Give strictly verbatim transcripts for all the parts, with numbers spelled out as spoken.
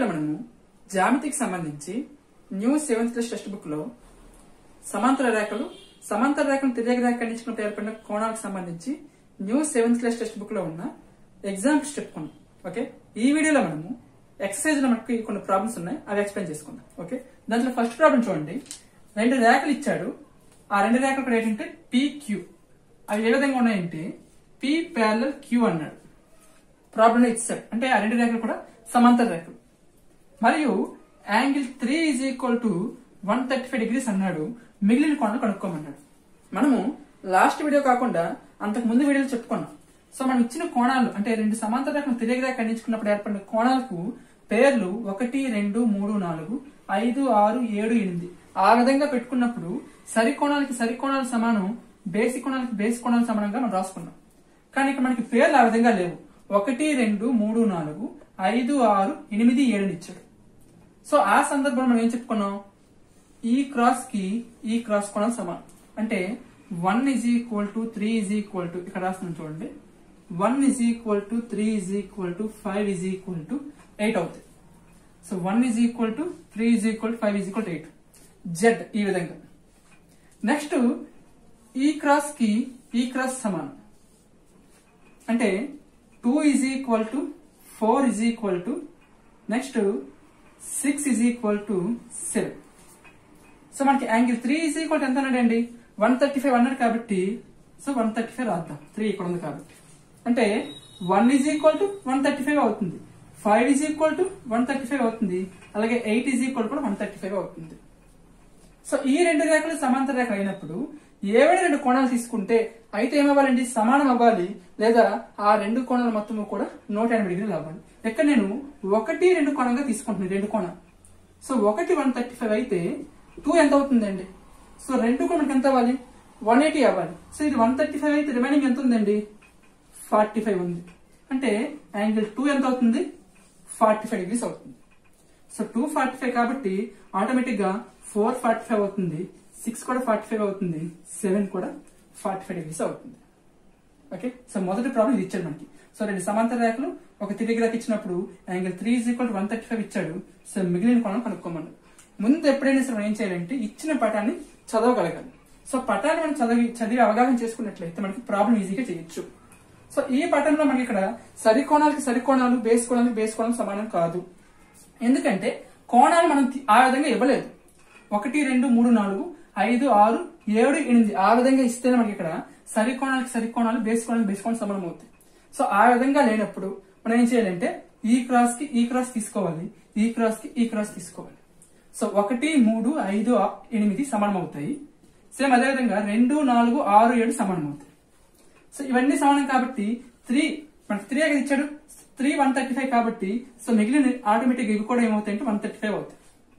వీడియోలో మనము జ్యామితికి సంబంధించి new seventh class text book లో సమాంతర రేఖలు సమాంతర రేఖను తిర్యక రేఖ ఖండించినప్పుడు ఏర్పడిన కోణాలకు సంబంధించి new seventh class text book లో ఉన్న ఎగ్జాంపుల్స్ చెప్పుకున్నాం. ఓకే, ఈ వీడియోలో మనము ఎక్సర్సైజ్ లో మనకి కొన్ని ప్రాబ్లమ్స్ ఉన్నాయి, అవి ఎక్స్ప్లెయిన్ చేసుకుందాం. ఓకే, దాంట్లో ఫస్ట్ ప్రాబ్లం చూడండి. రెండు రేఖలు ఇచ్చాడు, ఆ రెండు రేఖలు కూడా ఏంటంటే పీక్యూ. అవి ఏ విధంగా ఉన్నాయంటే పీ ప్యారలల్ క్యూ అన్నాడు. ప్రాబ్లం ఇచ్చాడు అంటే ఆ రెండు రేఖలు కూడా సమాంతర రేఖలు. మరియు angle three is equal to one thirty five degrees అన్నాడు. మిగిలిన కోణాలు కనుక్కోమన్నాడు. మనము లాస్ట్ వీడియో కాకుండా అంతకు ముందు వీడియోలు చెప్పుకున్నాం. సో మనం ఇచ్చిన కోణాలు అంటే రెండు సమాంతర రేఖను తిరిగి రేఖ ఖండించుకున్నప్పుడు ఏర్పడిన కోణాలకు పేర్లు ఒకటి రెండు మూడు నాలుగు ఐదు ఆరు ఏడు ఎనిమిది ఆ విధంగా పెట్టుకున్నప్పుడు సరి కోణాలకి సరి కోణాలు సమానం, బేసి కోణాలకి బేసి కోణాలు సమానంగా మనం రాసుకున్నాం. కానీ ఇక్కడ మనకి పేర్లు ఆ విధంగా లేవు. ఒకటి రెండు మూడు నాలుగు ఐదు ఆరు ఎనిమిది ఏడు ఇచ్చాడు. సో ఆ సందర్భంలో మనం ఏం చెప్పుకున్నాం, ఈ క్రాస్ కి ఈ క్రాస్ కోణాలు సమానం. అంటే one is equal to three is equal to ఇక్కడ రాస్తున్నాం చూడండి, one is equal to three is equal to five is equal to eight అవుతుంది. So one is equal to three is equal to five is equal to eight. Z ఈ విధంగా. Next ఈ cross కి ఈ cross సమానం. అంటే two is equal to four is equal to next six is equal to seven. So మనకి angle three is equal to ఎంత అన్నాడండి, వన్ థర్టీ ఫైవ్ అన్నాడు కాబట్టి సో వన్ థర్టీ ఫైవ్ రాద్దాం. త్రీ ఇక్కడ ఉంది కాబట్టి అంటే one is equal to one thirty five అవుతుంది, five is equal to one thirty five అవుతుంది, అలాగే ఎయిట్ ఈజ్ ఈక్వల్ కూడా వన్ థర్టీ ఫైవ్ అవుతుంది. సో ఈ రెండు రేఖలు సమాంతర రేఖలు అయినప్పుడు ఏవైనా రెండు కోణాలు తీసుకుంటే అయితే ఏమవ్వాలండి, సమానం అవ్వాలి, లేదా ఆ రెండు కోణాల మొత్తం కూడా నూట ఎనభై డిగ్రీలు అవ్వాలి. ఇక్కడ నేను ఒకటి రెండు కోణంగా తీసుకుంటున్నాను, రెండు కోణాలు. సో ఒకటి వన్ థర్టీ ఫైవ్ అయితే టూ ఎంత అవుతుందండి, సో రెండు కూడా మనకి ఎంత అవ్వాలి, వన్ ఎయిటీ అవ్వాలి. సో ఇది వన్ థర్టీ ఫైవ్ అయితే రిమైనింగ్ ఎంత ఉందండి, ఫార్టీ ఫైవ్ ఉంది. అంటే యాంగిల్ టూ ఎంత అవుతుంది, ఫార్టీ ఫైవ్ డిగ్రీస్ అవుతుంది. సో టూ ఫార్టీ ఫైవ్ కాబట్టి ఆటోమేటిక్ గా ఫోర్ ఫార్టీ ఫైవ్ అవుతుంది, సిక్స్ కూడా ఫార్టీ ఫైవ్ అవుతుంది, సెవెన్ కూడా ఫార్టీ ఫైవ్ డిగ్రీస్ అవుతుంది. ఓకే, సో మొదటి ప్రాబ్లం ఇది ఇచ్చాడు మనకి. సో రెండు సమాంతర రేఖలు ఒక తిరిగి రేఖ ఇచ్చినప్పుడు angle three is equal to one thirty five ఇచ్చాడు. సో మిగిలిన కోణం కనుక్కోమన్నాడు. ముందు ఎప్పుడైనా సరే మనం ఏం చేయాలంటే ఇచ్చిన పటాన్ని చదవగలగాలి. సో పటాన్ని మనం చదివి చదివి అవగాహన చేసుకున్నట్లయితే మనకి ప్రాబ్లం ఈజీగా చేయొచ్చు. సో ఈ పటంలో మనకి ఇక్కడ సరి కోణాలకి సరి కోణాలు, బేస్ కోణాలకి బేస్ కోణాలు సమానం కాదు. ఎందుకంటే కోణాలు మనం ఆ విధంగా ఇవ్వలేదు. ఒకటి రెండు మూడు నాలుగు ఐదు ఆరు ఏడు ఎనిమిది ఆ విధంగా ఇస్తేనే మనకి ఇక్కడ సరి కోణాలకి సరి కోణాలు, బేస్ కోణాలకి బేస్ కోణాలు సమానం అవుతాయి. సో ఆ విధంగా లేనప్పుడు మనం ఏం చేయాలంటే ఈ క్రాస్ కి ఈ క్రాస్ తీసుకోవాలి, ఈ క్రాస్ కి ఈ క్రాస్ తీసుకోవాలి. సో ఒకటి మూడు ఐదు ఎనిమిది సమానం అవుతాయి. సేమ్ అదేవిధంగా రెండు నాలుగు ఆరు ఏడు సమానం అవుతాయి. సో ఇవన్నీ సమానం కాబట్టి త్రీ మనకి త్రీ అనేది ఇచ్చాడు, త్రీ వన్ థర్టీ ఫైవ్ కాబట్టి సో మిగిలిన ఆటోమేటిక్ ఇవి కూడా ఏమవుతాయి అంటే వన్ థర్టీ ఫైవ్ అవుతాయి.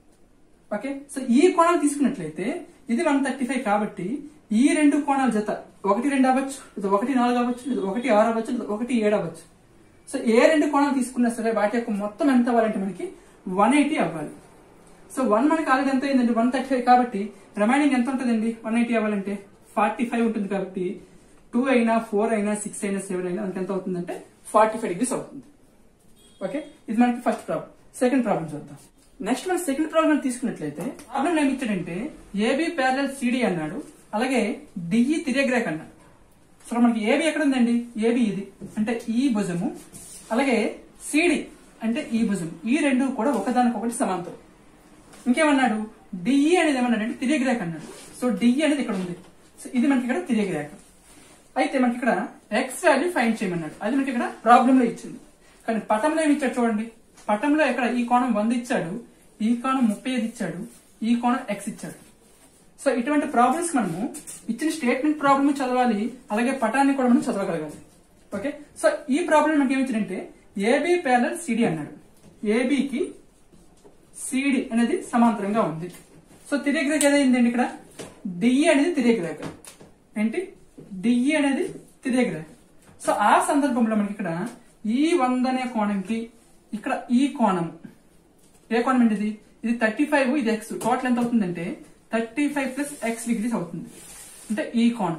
ఓకే, సో ఈ కోణాలు తీసుకున్నట్లయితే ఇది వన్ థర్టీ ఫైవ్ కాబట్టి ఈ రెండు కోణాల జత ఒకటి రెండు అవ్వచ్చు, లేదా ఒకటి నాలుగు అవ్వచ్చు, లేదా ఒకటి ఆరు అవ్వచ్చు, లేదా ఒకటి ఏడు అవ్వచ్చు. సో ఏ రెండు కోణాలు తీసుకున్నా సరే వాటి యొక్క మొత్తం ఎంత అవ్వాలంటే మనకి వన్ ఎయిటీ అవ్వాలి. సో వన్ మనకి ఆల్రెడీ ఎంత అయిందండి, వన్ థర్టీ ఫైవ్ కాబట్టి రిమైనింగ్ ఎంత ఉంటుందండి, వన్ ఎయిటీ అవ్వాలంటే ఫార్టీ ఫైవ్ ఉంటుంది. కాబట్టి టూ అయినా ఫోర్ అయినా సిక్స్ అయినా సెవెన్ అయినా అంత ఎంత అవుతుందంటే ఫార్టీ ఫైవ్ డిగ్రీస్ అవుతుంది. ఓకే, ఇది మనకి ఫస్ట్ ప్రాబ్లం. సెకండ్ ప్రాబ్లం చూద్దాం. నెక్స్ట్ మనం సెకండ్ ప్రాబ్లం తీసుకున్నట్లయితే ప్రాబ్లం ఏమి ఇచ్చాడంటే ఏబి ప్యారలల్ సిడి అన్నాడు, అలాగే డిఈ తిర్యక రేఖ అన్నాడు. సో మనకి ఏబి ఎక్కడ ఉందండి, ఏబి ఇది అంటే ఈ భుజము, అలాగే సిడి అంటే ఈ భుజం, ఈ రెండు కూడా ఒకదానికొకటి సమాంతరం. ఇంకేమన్నాడు, డిఈ అనేది ఏమన్నాడంటే తిర్యక రేఖ అన్నాడు. సో డిఈ అనేది ఇక్కడ ఉంది. సో ఇది మనకి ఇక్కడ తిర్యక రేఖ. అయితే మనకి ఇక్కడ ఎక్స్ వాల్యూ ఫైండ్ చేయమన్నాడు. అది మనకి ఇక్కడ ప్రాబ్లం లో ఇచ్చింది. కానీ పటంలో ఏమి ఇచ్చాడు చూడండి, పటంలో ఇక్కడ ఈ కోణం వంద ఇచ్చాడు, ఈ కోణం ముప్పై ఐదు ఇచ్చాడు, ఈ కోణం ఎక్స్ ఇచ్చాడు. సో ఇటువంటి ప్రాబ్లమ్స్ మనము ఇచ్చిన స్టేట్మెంట్ ప్రాబ్లమ్ చదవాలి, అలాగే పటాన్ని కూడా మనం చదవగలగాలి. ఓకే, సో ఈ ప్రాబ్లం మనకి ఏమి ఇచ్చాడంటే ఏబి ప్యారలల్ సిడి అన్నాడు. ఏబికి సిడి అనేది సమాంతరంగా ఉంది. సో తిర్యక రేఖ ఏదైందండి ఇక్కడ, డిఈ అనేది తిర్యక రేఖ. ఏంటి, డిఈ అనేది తిర్యక రేఖ. సో ఆ సందర్భంలో మనకి ఇక్కడ ఈ వంద అనే కోణంకి ఇక్కడ ఈ కోణం ఏ కోణం అండి, ఇది ఇది థర్టీ ఫైవ్, ఇది ఎక్స్, టోటల్ ఎంత అవుతుందంటే thirty five plus X degrees అవుతుంది. అంటే ఈ కోణం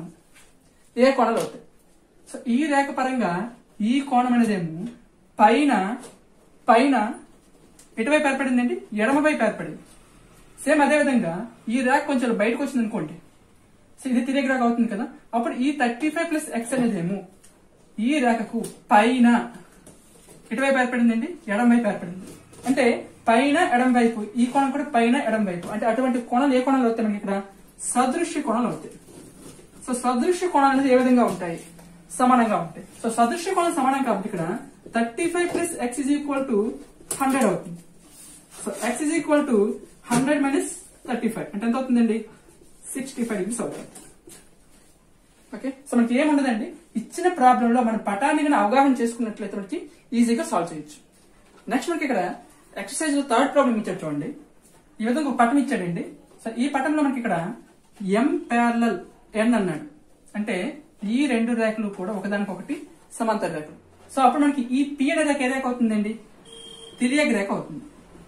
ఏ కోణాలు అవుతాయి. సో ఈ రేఖ పరంగా ఈ కోణం అనేదేమో పైన పైన ఎటువైపు ఏర్పడింది అండి, ఎడమ వైపు ఏర్పడింది. సేమ్ అదే విధంగా ఈ రేఖ కొంచెం బయటకు వచ్చింది అనుకోండి, సో ఇది తిరిగి రేఖ అవుతుంది కదా. అప్పుడు ఈ థర్టీ ఫైవ్ ప్లస్ ఎక్స్ అనేది ఏమో ఈ రేఖకు పైన ఎటువైపు ఏర్పడిందండి, ఎడం వైపు ఏర్పడింది. అంటే పైన ఎడం వైపు, ఈ కోణం కూడా పైన ఎడం వైపు. అంటే అటువంటి కోణాలు ఏ కోణాలు అవుతాయి మనకి ఇక్కడ, సదృశ్య కోణాలు అవుతాయి. సో సదృశ్య కోణాలు అనేది ఏ విధంగా ఉంటాయి, సమానంగా ఉంటాయి. సో సదృశ్య కోణం సమానం కాబట్టి ఇక్కడ thirty five plus X is equal to hundred అవుతుంది. So X is equal to hundred minus thirty five అంటే ఎంత అవుతుందండి, సిక్స్టీ ఫైవ్ డిగ్రీస్ అవుతుంది. ఓకే, సో మనకి ఏముండదండి, ఇచ్చిన ప్రాబ్లం లో మన పటాన్ని కానీ అవగాహన చేసుకున్నట్లయితే మనకి ఈజీగా సాల్వ్ చేయొచ్చు. నెక్స్ట్ మనకి ఇక్కడ ఎక్సర్సైజ్ లో థర్డ్ ప్రాబ్లం ఇచ్చాడు చూడండి. ఈ విధంగా ఒక పటం ఇచ్చాడండి. సో ఈ పటంలో మనకి ఇక్కడ ఎం ప్యారలల్ ఎన్ అన్నాడు. అంటే ఈ రెండు రేఖలు కూడా ఒకదానికొకటి సమాంతర రేఖలు. సో అప్పుడు మనకి ఈ పి అనే రేఖ ఏ రేఖ అవుతుందండి, తిర్యక్ రేఖ అవుతుంది.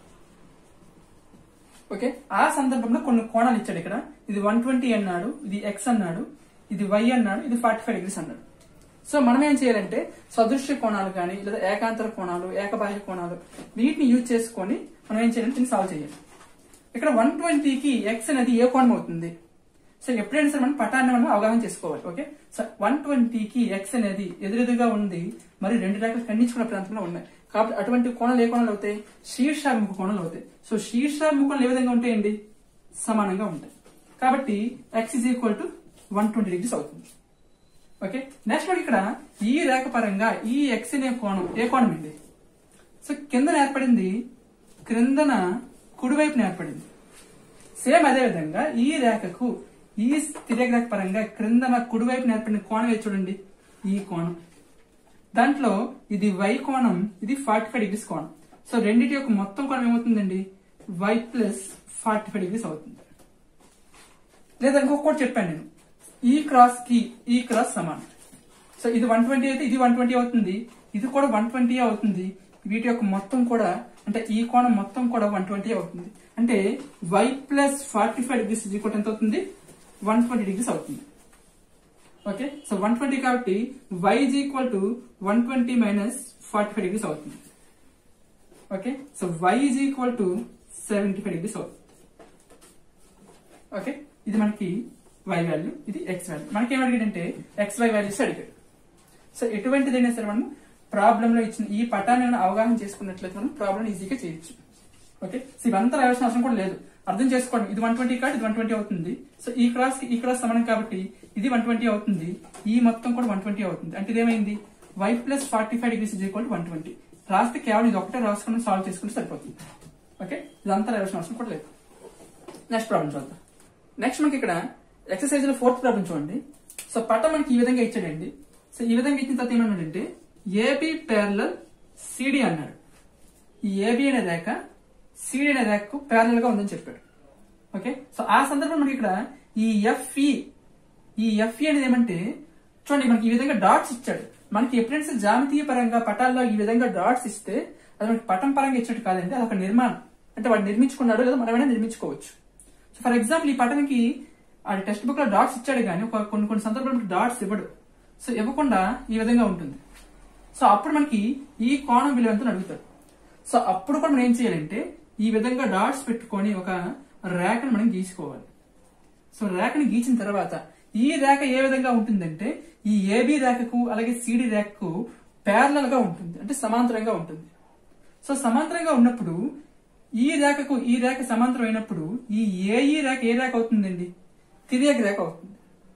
ఓకే, ఆ సందర్భంలో కొన్ని కోణాలు ఇచ్చాడు ఇక్కడ. ఇది వన్ ట్వంటీ అన్నాడు, ఇది ఎక్స్ అన్నాడు, ఇది వై అన్నాడు, ఇది ఫార్టీ ఫైవ్ డిగ్రీస్ అన్నాడు. సో మనం ఏం చేయాలంటే సదృశ్య కోణాలు కానీ లేదా ఏకాంతర కోణాలు, ఏకబాహ్య కోణాలు వీటిని యూజ్ చేసుకొని మనం ఏం చేయాలంటే దీన్ని సాల్వ్ చేయాలి. ఇక్కడ వన్ ట్వంటీకి ఎక్స్ అనేది ఏ కోణం అవుతుంది. సో ఎప్పుడైనా సరే మనం పటాన్ని మనం అవగాహన చేసుకోవాలి. ఓకే, సో వన్ ట్వంటీకి ఎక్స్ అనేది ఎదురెదురుగా ఉంది, మరి రెండు రేఖలు ఖండించుకున్న ప్రాంతంలో ఉన్నాయి. కాబట్టి అటువంటి కోణాలు ఏ కోణాలు అవుతాయి, శీర్షాభిముఖ కోణాలు అవుతాయి. సో శీర్షాభిముఖ కోణాలు ఏ విధంగా ఉంటాయండి, సమానంగా ఉంటాయి. కాబట్టి X is equal to one twenty degrees అవుతుంది. ఓకే, నెక్స్ట్ మనకి ఇక్కడ ఈ రేఖ పరంగా ఈ ఎక్స్ అనే కోణం ఏ కోణం అండి. సో కిందన ఏర్పడింది, క్రిందన కుడివైపున ఏర్పడింది. సేమ్ అదే విధంగా ఈ రేఖకు ఈ తిర్యక్ రేఖ పరంగా క్రిందన కుడివైపున ఏర్పడిన కోణం ఏ చూడండి, ఈ కోణం. దాంట్లో ఇది వై కోణం, ఇది ఫార్టీ ఫైవ్ డిగ్రీస్ కోణం. సో రెండింటి యొక్క మొత్తం కోణం ఏమవుతుందండి, Y plus forty five degrees అవుతుంది. లేదా ఇంకొకటి చెప్పాను నేను, ఈ క్రాస్ కి ఈ క్రాస్ సమానం. సో ఇది వన్ ట్వంటీ అయితే ఇది వన్ ట్వంటీ అవుతుంది, ఇది కూడా వన్ ట్వంటీ అవుతుంది. వీటి యొక్క మొత్తం కూడా అంటే ఈ కోణం మొత్తం కూడా వన్ ట్వంటీ అవుతుంది. అంటే Y plus forty five degrees equal ఎంత అవుతుంది, వన్ ట్వంటీ డిగ్రీస్ అవుతుంది. ఓకే, సో వన్ ట్వంటీ కాబట్టి Y is equal to one twenty minus forty five degrees అవుతుంది. Okay, so Y is equal to seventy five degrees అవుతుంది. Okay, ఇది మనకి Y value, ఇది X value. మనకి ఏం అడిగాడంటే ఎక్స్ వై వాల్యూస్ అడిగాడు. సో ఎటువంటిదైనా సరే మనం ప్రాబ్లం లో ఇచ్చిన ఈ పటాన్ని అవగాహన చేసుకున్నట్లయితే మనం ప్రాబ్లం ఈజీగా చేయొచ్చు. ఓకే, సో ఇవంతా రావాల్సిన అవసరం కూడా లేదు, అర్థం చేసుకోండి. ఇది వన్ ట్వంటీ కాబట్టి ఇది వన్ ట్వంటీ అవుతుంది. సో ఈ క్రాస్ కి ఈ క్రాస్ సమానం కాబట్టి ఇది వన్ ట్వంటీ అవుతుంది, ఈ మొత్తం కూడా వన్ ట్వంటీ అవుతుంది. అంటే ఇదేమైంది, Y plus forty five degrees is equal to one twenty. రాస్తే కేవలం ఇది ఒకటే రాసుకుని సాల్వ్ చేసుకుంటే సరిపోతుంది. ఓకే, ఇదంతా రావాల్సిన అవసరం కూడా లేదు. నెక్స్ట్ ప్రాబ్లం చూద్దాం. నెక్స్ట్ మనకి ఇక్కడ ఎక్సర్సైజ్ లో ఫోర్త్ ప్రాబ్లం చూడండి. సో పటం మనకి ఈ విధంగా ఇచ్చాడండి. సో ఈ విధంగా ఇచ్చిన తర్వాత ఏమన్నాడంటే ఏబి ప్యారలల్ సిడి అన్నాడు. ఈ ఏబి అనే రేఖ సిడి అనే రేఖకు ప్యారలల్ గా ఉందని చెప్పాడు. ఓకే, సో ఆ సందర్భంలో మనకి ఇక్కడ ఈ ఎఫ్ఈ ఈ ఎఫ్ఈ అనేది ఏమంటే చూడండి, మనకి ఈ విధంగా డాట్స్ ఇచ్చాడు. మనకి ఎప్పుడైనా జామితీయ పరంగా పటాల్లో ఈ విధంగా డాట్స్ ఇస్తే అది మనకి పటం పరంగా ఇచ్చినట్టు కాదండి, అది ఒక నిర్మాణం. అంటే వాడు నిర్మించుకున్నాడు లేదా మనమైనా నిర్మించుకోవచ్చు. సో ఫర్ ఎగ్జాంపుల్ ఈ పటానికి ఆ టెక్స్ట్ బుక్ లో డాట్స్ ఇచ్చాడు కానీ ఒక కొన్ని కొన్ని సందర్భాలు డాట్స్ ఇవ్వడు. సో ఇవ్వకుండా ఈ విధంగా ఉంటుంది. సో అప్పుడు మనకి ఈ కోణం విలువ ఎంత అడుగుతాడు. సో అప్పుడు కూడా మనం ఏం చేయాలంటే ఈ విధంగా డాట్స్ పెట్టుకొని ఒక రేఖను మనం గీసుకోవాలి. సో రేఖను గీచిన తర్వాత ఈ రేఖ ఏ విధంగా ఉంటుందంటే ఈ ఏబి రేఖకు అలాగే సిడి రేఖకు ప్యారలల్ గా ఉంటుంది, అంటే సమాంతరంగా ఉంటుంది. సో సమాంతరంగా ఉన్నప్పుడు ఈ రేఖకు ఈ రేఖ సమాంతరం అయినప్పుడు ఈ ఏఈ రేఖ ఏ రేఖ అవుతుందండి, తిర్యక్ రేఖ అవుతుంది.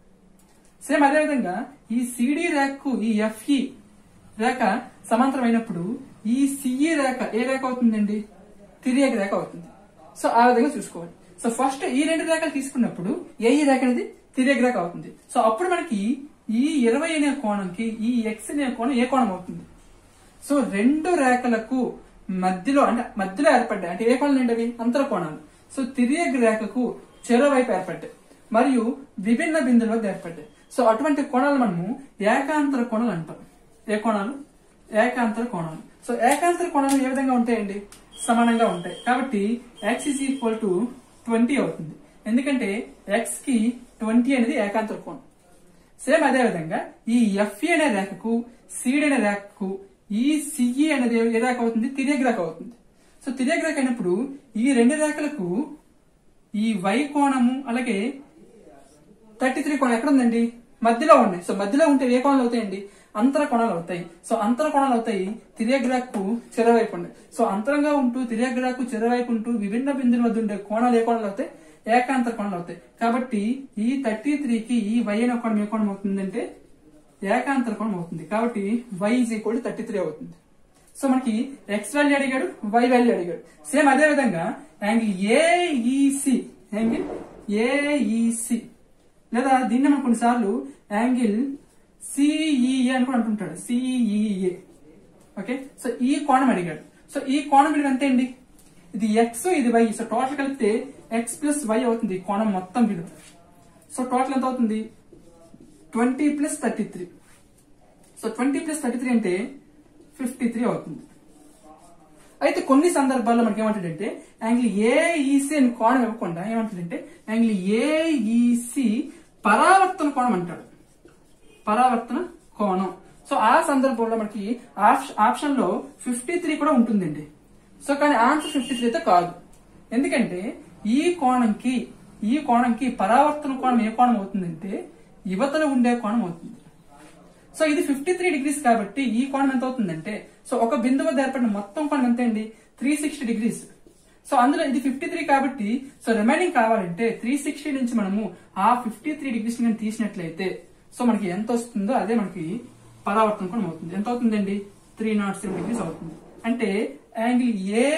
సేమ్ అదే విధంగా ఈ సిడి రేఖకు ఈ ఎఫ్ఈ రేఖ సమాంతరం అయినప్పుడు ఈ సిఈ రేఖ ఏ రేఖ అవుతుందండి, తిర్యక్ రేఖ అవుతుంది. సో ఆ విధంగా చూసుకోవాలి. సో ఫస్ట్ ఈ రెండు రేఖలు తీసుకున్నప్పుడు ఏఈ రేఖ అనేది తిర్యక్ రేఖ అవుతుంది. సో అప్పుడు మనకి ఈ ఇరవై అనే కోణంకి ఈ ఎక్స్ అనే కోణం ఏ కోణం అవుతుంది. సో రెండు రేఖలకు మధ్యలో అంటే మధ్యలో ఏర్పడ్డాయి. అంటే ఏ కోణాలు ఏంటవి, అంతర కోణాలు. సో తిర్యక్ రేఖకు చెరోవైపు ఏర్పడ్డాయి మరియు విభిన్న బిందుల వద్ద ఏర్పడ్డాయి. సో అటువంటి కోణాలు మనము ఏకాంతర కోణాలు అంటాం. ఏ కోణాలు, ఏకాంతర కోణాలు. సో ఏకాంతర కోణాలు ఏ విధంగా ఉంటాయండి, సమానంగా ఉంటాయి. కాబట్టి X is equal to twenty అవుతుంది. ఎందుకంటే ఎక్స్ కి ట్వంటీ అనేది ఏకాంతర కోణం. సేమ్ అదే విధంగా ఈ ఎఫ్ఈ అనే రేఖకు సిడి అనే రేఖకు ఈ సిఈ అనేది ఏ రేఖ అవుతుంది, తిర్యక్ రేఖ అవుతుంది. సో తిర్యక్ రేఖ అయినప్పుడు ఈ రెండు రేఖలకు ఈ వై కోణము అలాగే థర్టీ త్రీ కోణం ఎక్కడ ఉందండి, మధ్యలో ఉన్నాయి. సో మధ్యలో ఉంటే ఏ కోణాలు అవుతాయండి, అంతర కోణాలు అవుతాయి. సో అంతర కోణాలు అవుతాయి తిర్యక్ రేఖకు చెరవైపు ఉండే. సో అంతరంగా ఉంటూ తిర్యక్ రేఖకు చెరవైపు ఉంటూ విభిన్న బిందువుల వద్ద ఉండే కోణాలు ఏ కోణాలు అవుతాయి, ఏకాంతర కోణాలు అవుతాయి. కాబట్టి ఈ థర్టీ త్రీకి ఈ వై అనే కోణం ఏ కోణం అవుతుందంటే ఏకాంతర కోణం అవుతుంది. కాబట్టి Y is equal to thirty three అవుతుంది. సో మనకి ఎక్స్ వాల్యూ అడిగాడు, వై వాల్యూ అడిగాడు. సేమ్ అదే విధంగా యాంగిల్ ఏఈసి, యాంగిల్ ఏఈసి లేదా దీన్ని మనం కొన్నిసార్లు యాంగిల్ సిఈఏ అని కూడా అంటుంటాడు, సిఈఏ. ఓకే, సో ఈ కోణం అడిగాడు. సో ఈ కోణం విలువ ఎంత అండి, ఇది ఎక్స్ ఇది వై. సో టోటల్ కలిపితే ఎక్స్ ప్లస్ వై అవుతుంది కోణం మొత్తం విలువ. సో టోటల్ ఎంత అవుతుంది, twenty plus thirty three. So twenty plus thirty three అంటే ఫిఫ్టీ త్రీ అవుతుంది. అయితే కొన్ని సందర్భాల్లో మనకి ఏమంటాడంటే యాంగిల్ ఏఈసి అని కోణం ఇవ్వకుండా ఏమంటాడంటే యాంగిల్ ఏఈసి పరావర్తన కోణం అంటాడు, పరావర్తన కోణం. సో ఆ సందర్భంలో మనకి ఆప్షన్ లో ఫిఫ్టీ త్రీ కూడా ఉంటుందండి. సో కానీ ఆన్సర్ ఫిఫ్టీ త్రీ అయితే కాదు. ఎందుకంటే ఈ కోణంకి ఈ కోణంకి పరావర్తన కోణం ఏ కోణం అవుతుందంటే యువతలో ఉండే కోణం అవుతుంది. సో ఇది ఫిఫ్టీ త్రీ డిగ్రీస్ కాబట్టి ఈ కోణం ఎంత అవుతుందంటే, సో ఒక బిందువు వద్ద ఏర్పడిన మొత్తం కోణం ఎంత అండి, త్రీ సిక్స్టీ డిగ్రీస్. సో అందులో ఇది ఫిఫ్టీ త్రీ కాబట్టి సో రిమైనింగ్ కావాలంటే త్రీ సిక్స్టీ నుంచి మనము ఆ ఫిఫ్టీ త్రీ డిగ్రీస్ ని తీసినట్లయితే సో మనకి ఎంత వస్తుందో అదే మనకి పరావర్తన కోణం అవుతుంది. ఎంత అవుతుందండి, త్రీ నాట్ సెవెన్ డిగ్రీస్ అవుతుంది. అంటే యాంగిల్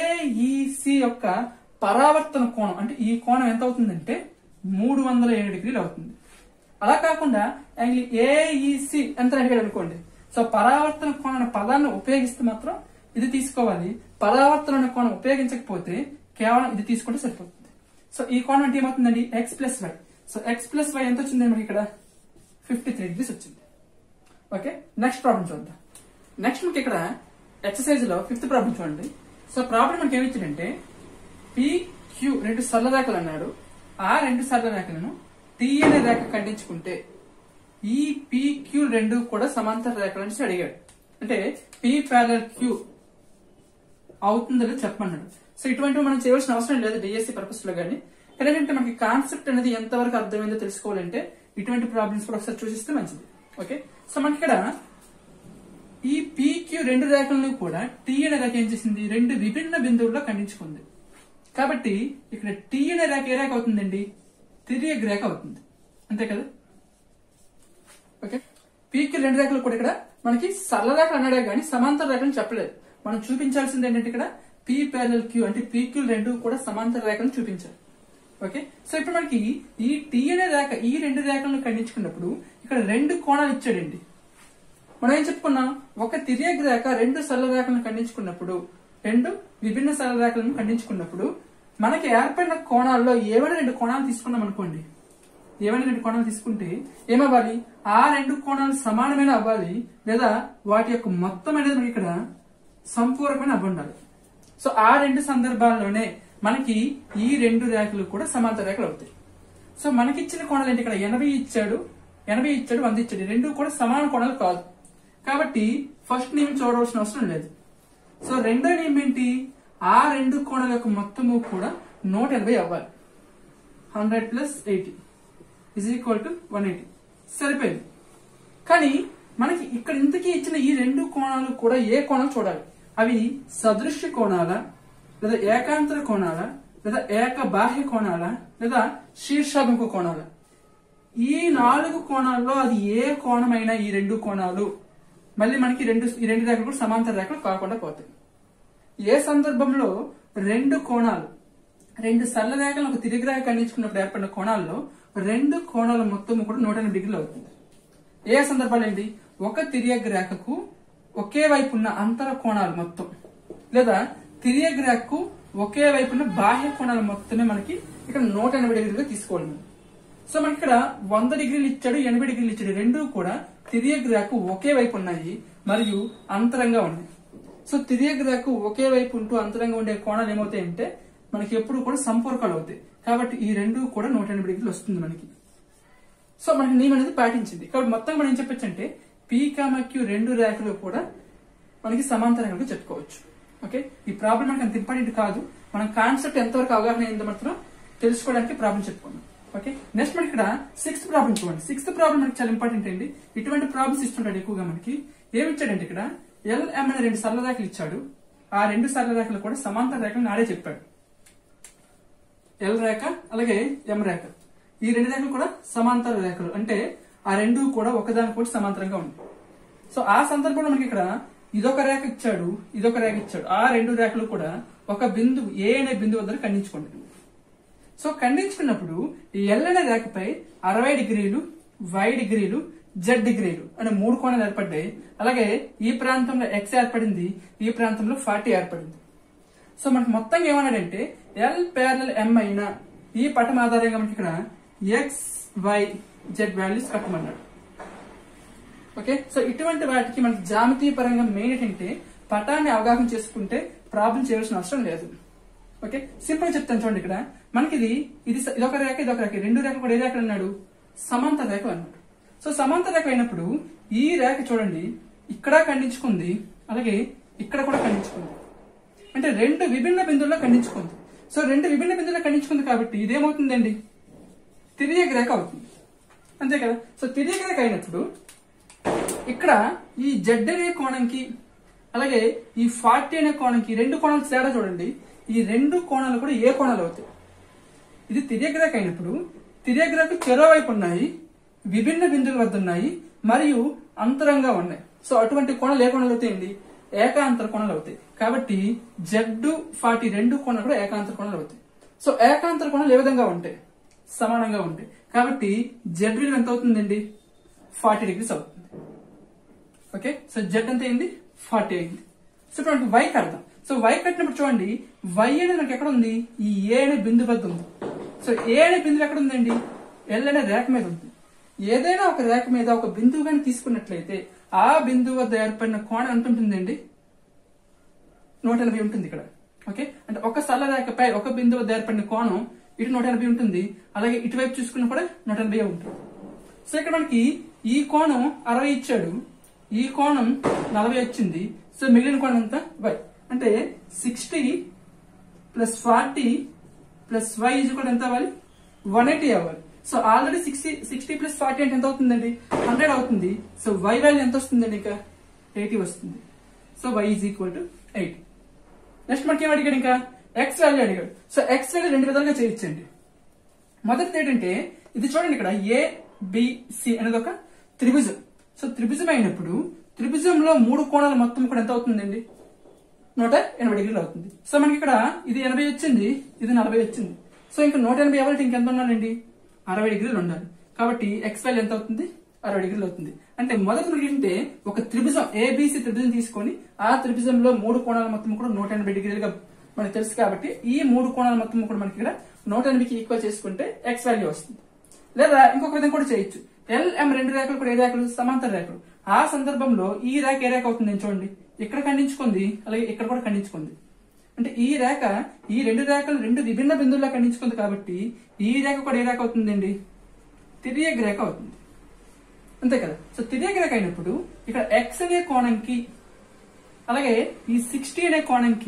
ఏఈసి యొక్క పరావర్తన కోణం అంటే ఈ కోణం ఎంత అవుతుందంటే మూడు వందల ఏడు డిగ్రీలు అవుతుంది. అలా కాకుండా యాంగిల్ ఏఈసి ఎంత అడిగాడు అనుకోండి, సో పరావర్తన కోణం అనే పదాన్ని ఉపయోగిస్తే మాత్రం ఇది తీసుకోవాలి. పరావర్తన అనే కోణం ఉపయోగించకపోతే కేవలం ఇది తీసుకుంటే సరిపోతుంది. సో ఈ కోణం అంటే ఏమవుతుందండి, X plus Y. So X plus Y ఎంత వచ్చిందండి మనకి ఇక్కడ ఫిఫ్టీ త్రీ డిగ్రీస్ వచ్చింది. ఓకే, నెక్స్ట్ ప్రాబ్లం చూద్దాం. నెక్స్ట్ మనకి ఇక్కడ ఎక్సర్సైజ్ లో ఫిఫ్త్ ప్రాబ్లం చూడండి. సో ప్రాబ్లం మనకి ఏమి ఇచ్చిందంటే పి క్యూ రెండు సరళ రేఖలు అన్నాడు. ఆ రెండు సరళ రేఖలను టి అనే రేఖ ఖండించుకుంటే ఈ పి క్యూ రెండు కూడా సమాంతర రేఖలు అని అడిగాడు. అంటే పి ప్యారలల్ క్యూ అవుతుందని చెప్పమన్నాడు. సో ఇటువంటివి మనం చేయవలసిన అవసరం లేదు డిఎస్సి పర్పస్ లో కానీ. ఎందుకంటే మనకి కాన్సెప్ట్ అనేది ఎంతవరకు అర్థమైందో తెలుసుకోవాలంటే ఇటువంటి ప్రాబ్లమ్స్ కూడా ఒకసారి చూసిస్తే మంచిది. ఓకే, సో మనకి ఇక్కడ ఈ పీక్యూ రెండు రేఖలను కూడా టీ అనే రేఖ ఏం చేసింది, రెండు విభిన్న బిందువుల్లో ఖండించుకుంది. కాబట్టి ఇక్కడ టీ అనే రేఖ ఏ రేఖ అవుతుందండి, తిర్యక్ రేఖ అవుతుంది. అంతే కదా. ఓకే, పీక్యూ రెండు రేఖలు కూడా ఇక్కడ మనకి సరళ రేఖలు అన్నాడే కానీ సమాంతర రేఖలు చెప్పలేదు. మనం చూపించాల్సింది ఏంటంటే ఇక్కడ పీ ప్యారలల్ క్యూ అంటే పీక్యూ రెండు కూడా సమాంతర రేఖను చూపించాలి. ఓకే, సో ఇప్పుడు మనకి ఈ టీ అనే రేఖ ఈ రెండు రేఖలను ఖండించుకున్నప్పుడు ఇక్కడ రెండు కోణాలు ఇచ్చాడండి. మనం ఏం చెప్పుకున్నాం, ఒక తిర్యక్ రేఖ రెండు సరళ రేఖలను ఖండించుకున్నప్పుడు రెండు విభిన్న సరళ రేఖలను ఖండించుకున్నప్పుడు మనకి ఏర్పడిన కోణాల్లో ఏమైనా రెండు కోణాలు తీసుకున్నాం అనుకోండి, ఏమైనా రెండు కోణాలు తీసుకుంటే ఏమవ్వాలి, ఆ రెండు కోణాలు సమానమైన అవ్వాలి లేదా వాటి యొక్క మొత్తం అనేది మనకి ఇక్కడ సంపూర్ణమైన అవ్వ ఉండాలి. సో ఆ రెండు సందర్భాల్లోనే మనకి ఈ రెండు రేఖలు కూడా సమాంతర రేఖలు అవుతాయి. సో మనకి ఇచ్చిన కోణాలు ఏంటి, ఇక్కడ ఎనభై ఇచ్చాడు ఎనభై ఇచ్చాడు వంద ఇచ్చాడు, రెండు కూడా సమాన కోణాలు కాదు. కాబట్టి ఫస్ట్ నియమం చూడవలసిన అవసరం లేదు. సో రెండో నియమం ఏంటి, ఆ రెండు కోణాల యొక్క మొత్తము కూడా నూట ఎనభై అవ్వాలి. Hundred plus eighty is equal to one eighty సరిపోయింది. కానీ మనకి ఇక్కడ ఇంతకీ ఇచ్చిన ఈ రెండు కోణాలు కూడా ఏ కోణాలు చూడాలి, అవి సదృశ్య కోణాల లేదా ఏకాంతర కోణాల లేదా ఏక బాహ్య కోణాల లేదా శీర్షాభిముఖ కోణాల. ఈ నాలుగు కోణాల్లో అది ఏ కోణమైనా ఈ రెండు కోణాలు మళ్ళీ మనకి రెండు ఈ రెండు రేఖలు కూడా సమాంతర రేఖలు కాకుండా పోతాయి. ఏ సందర్భంలో రెండు కోణాలు రెండు సరళ రేఖలను ఒక తిరిగి రేఖ ఖండించుకున్నప్పుడు ఏర్పడిన కోణాల్లో రెండు కోణాల మొత్తం కూడా నూట ఎనభై డిగ్రీలు అవుతుంది. ఏ సందర్భాలు ఏంటి, ఒక తిర్యక్ రేఖకు ఒకే వైపు ఉన్న అంతర కోణాలు మొత్తం లేదా తిర్యక్ రేఖకు ఒకే వైపు ఉన్న బాహ్య కోణాలు మొత్తమే మనకి ఇక్కడ నూట ఎనభై డిగ్రీలుగా తీసుకోవాలి. సో మనకి ఇక్కడ వంద డిగ్రీలు ఇచ్చాడు ఎనభై డిగ్రీలు ఇచ్చాడు, రెండు కూడా తిర్యక్ రేఖకు ఒకే వైపు ఉన్నాయి మరియు అంతరంగా ఉన్నాయి. సో తిర్యక్ రేఖకు ఒకే వైపు ఉంటూ అంతరంగా ఉండే కోణాలు ఏమవుతాయంటే మనకి ఎప్పుడు కూడా సంపూర్ణాలు అవుతాయి. కాబట్టి ఈ రెండు కూడా నూట ఎనభై డిగ్రీలు వస్తుంది మనకి. సో మనకి నియమం అనేది పాటించింది. కాబట్టి మొత్తం మనం ఏం చెప్పొచ్చు అంటే పీ కామా క్యూ రెండు రేఖలు కూడా మనకి సమాంతరంగా చెప్పుకోవచ్చు. ఓకే, ఈ ప్రాబ్లం మనకి అంత ఇంపార్టెంట్ కాదు, మనం కాన్సెప్ట్ ఎంతవరకు అవగాహన అయిందో మాత్రం తెలుసుకోవడానికి ప్రాబ్లం చెప్పుకున్నాం. ఓకే, నెక్స్ట్ మనకి ఇక్కడ సిక్స్త్ ప్రాబ్లం చూడండి. సిక్స్త్ ప్రాబ్లం మనకి చాలా ఇంపార్టెంట్ అండి. ఇటువంటి ప్రాబ్లమ్స్ ఇస్తుంటాడు ఎక్కువగా మనకి. ఏమి ఇచ్చాడంటే ఇక్కడ ఎల్ ఎం అనే రెండు సరళ రేఖలు ఇచ్చాడు. ఆ రెండు సరళ రేఖలు కూడా సమాంతర రేఖలు నాడే చెప్పాడు. ఎల్ రేఖ అలాగే ఎం రేఖ, ఈ రెండు రేఖలు కూడా సమాంతర రేఖలు, అంటే ఆ రెండు కూడా ఒకదానికొకటి సమాంతరంగా ఉంది. సో ఆ సందర్భంలో మనకి ఇక్కడ ఇదొక రేఖ ఇచ్చాడు, ఇదొక రేఖ ఇచ్చాడు. ఆ రెండు రేఖలు కూడా ఒక బిందువు ఏ అనే బిందువు వద్ద ఖండించుకోండి. సో ఖండించుకున్నప్పుడు ఎల్ అనే రేఖపై అరవై డిగ్రీలు, వై డిగ్రీలు, జెడ్ డిగ్రీలు అనే మూడు కోణాలు ఏర్పడ్డాయి. అలాగే ఈ ప్రాంతంలో ఎక్స్ ఏర్పడింది, ఈ ప్రాంతంలో ఫార్టీ ఏర్పడింది. సో మనకి మొత్తంగా ఏమన్నాడంటే ఎల్ ప్యారలల్ ఎం అయిన ఈ పటం ఆధారంగా మనకి ఇక్కడ ఎక్స్ వై జెడ్ వాల్యూస్ కట్టమన్నాడు. ఓకే, సో ఇటువంటి వాటికి మనకి జామితీయ పరంగా మెయిన్ ఏంటంటే పటాన్ని అవగాహన చేసుకుంటే ప్రాబ్లం చేయాల్సిన అవసరం లేదు. ఓకే, సింపుల్ గా చెప్తాను చూడండి. ఇక్కడ మనకి ఇది ఇది ఇదొక రేఖ, ఇదొక రేఖ, రెండు రేఖలు కూడా ఏ రేఖలు అన్నాడు? సమాంతర రేఖలు అన్నాడు. సో సమాంతర రేఖ అయినప్పుడు ఈ రేఖ చూడండి ఇక్కడ ఖండించుకుంది, అలాగే ఇక్కడ కూడా ఖండించుకుంది, అంటే రెండు విభిన్న బిందువుల్లో ఖండించుకుంది. సో రెండు విభిన్న బిందువుల్లో ఖండించుకుంది కాబట్టి ఇదేమవుతుందండి? తిర్యక రేఖ అవుతుంది, అంతే కదా. సో తిర్యక రేఖ అయినప్పుడు ఇక్కడ ఈ జెడ్ అనే కోణంకి అలాగే ఈ ఫార్టీ అనే కోణంకి రెండు కోణాలు తేడా చూడండి. ఈ రెండు కోణాలు కూడా ఏ కోణాలు అవుతాయి? ఇది తిర్యక రేఖ అయినప్పుడు తిర్యక రేఖ చెరో వైపు ఉన్నాయి, విభిన్న బిందువుల వద్ద ఉన్నాయి, మరియు అంతరంగా ఉన్నాయి. సో అటువంటి కోణాలు ఏ కోణాలు అవుతాయండి? ఏకాంతర కోణాలు అవుతాయి. కాబట్టి జెడ్ ఫార్టీ రెండు కోణాలు కూడా ఏకాంతర కోణాలు అవుతాయి. సో ఏకాంతర కోణాలు ఏ విధంగా ఉంటాయి? సమానంగా ఉంటాయి. కాబట్టి జెడ్ విలువ ఎంత అవుతుందండి? ఫార్టీ డిగ్రీస్ అవుతుంది. ఓకే, సో జెడ్ ఎంత అయింది? ఫార్టీ అయింది. సో చూడండి వై కడదాం. సో వై కట్టినప్పుడు చూడండి వై అనేది మనకి ఎక్కడ ఉంది? ఈ ఏ అనే బిందు వద్ద ఉంది. సో ఏ అనే బిందువు ఎక్కడ ఉందండి? ఎల్ అనే రేఖ మీద ఉంది. ఏదైనా ఒక రేఖ మీద ఒక బిందువు కానీ తీసుకున్నట్లయితే ఆ బిందువు వద్ద ఏర్పడిన కోణం ఎంత ఉంటుందండి? నూట ఎనభై ఉంటుంది ఇక్కడ. ఓకే, అంటే ఒక సరళ రేఖపై ఒక బిందువు వద్ద ఏర్పడిన కోణం ఇటు నూట ఎనభై ఉంటుంది, అలాగే ఇటువైపు చూసుకున్నా కూడా నూట ఎనభై ఉంటుంది. సో ఇక్కడ మనకి ఈ కోణం అరవై ఇచ్చాడు, ఈ కోణం నలభై వచ్చింది. సో మిగిలిన కోణం ఎంత? వై, అంటే sixty plus forty plus Y is కూడా ఎంత అవ్వాలి? వన్ ఎయిటీ అవ్వాలి. So already sixty sixty plus forty అంటే ఎంత అవుతుందండి? హండ్రెడ్ అవుతుంది. సో వై వాల్యూ ఎంత వస్తుందండి? ఇంకా ఎయిటీ వస్తుంది. So Y is equal to eighty. Next మనకి ఏం అడిగాడు? ఇంకా ఎక్స్ వాల్యూ అడిగాడు. సో ఎక్స్ వాల్యూ రెండు విధాలుగా చేయొచ్చండి. మొదటిది ఏంటంటే ఇది చూడండి, ఇక్కడ ఏ బిసి అనేది ఒక త్రిభుజం. సో త్రిభుజం అయినప్పుడు త్రిభుజంలో మూడు కోణాల మొత్తం కూడా ఎంత అవుతుందండి? నూట ఎనభై డిగ్రీలు అవుతుంది. సో మనకి ఇక్కడ ఇది ఎనభై వచ్చింది, ఇది నలభై వచ్చింది. సో ఇంకా నూట ఎనభై అవ్వాలి, ఇంకెంత ఉండాలండి? అరవై డిగ్రీలు ఉండాలి. కాబట్టి ఎక్స్ వాల్యూ ఎంత అవుతుంది? అరవై డిగ్రీలు అవుతుంది. అంటే మొదటి ఏంటంటే ఒక త్రిభుజం ఏబిసి త్రిభుజం తీసుకొని ఆ త్రిభుజంలో మూడు కోణాల మొత్తం కూడా నూట ఎనభై డిగ్రీలుగా మనకు తెలుసు. కాబట్టి ఈ మూడు కోణాల మొత్తం కూడా మనకి ఇక్కడ నూట ఎనభైకి ఈక్వల్ చేసుకుంటే ఎక్స్ వాల్యూ వస్తుంది. లేదా ఇంకొక విధంగా కూడా చేయొచ్చు. ఎల్ ఎం రెండు రేఖలు కూడా ఏ రేఖలు? సమాంతర రేఖలు. ఆ సందర్భంలో ఈ రేఖ ఏ రేఖ అవుతుంది చూడండి, ఇక్కడ ఖండించుకుంది, అలాగే ఇక్కడ కూడా ఖండించుకుంది. అంటే ఈ రేఖ ఈ రెండు రేఖలు రెండు విభిన్న బిందువుల్లో ఖండించుకుంది కాబట్టి ఈ రేఖ కూడా ఏ రేఖ అవుతుందండి? తిర్యక రేఖ అవుతుంది, అంతే కదా. సో తిర్యక రేఖ అయినప్పుడు ఇక్కడ ఎక్స్ అనే కోణంకి అలాగే ఈ సిక్స్టీ అనే కోణంకి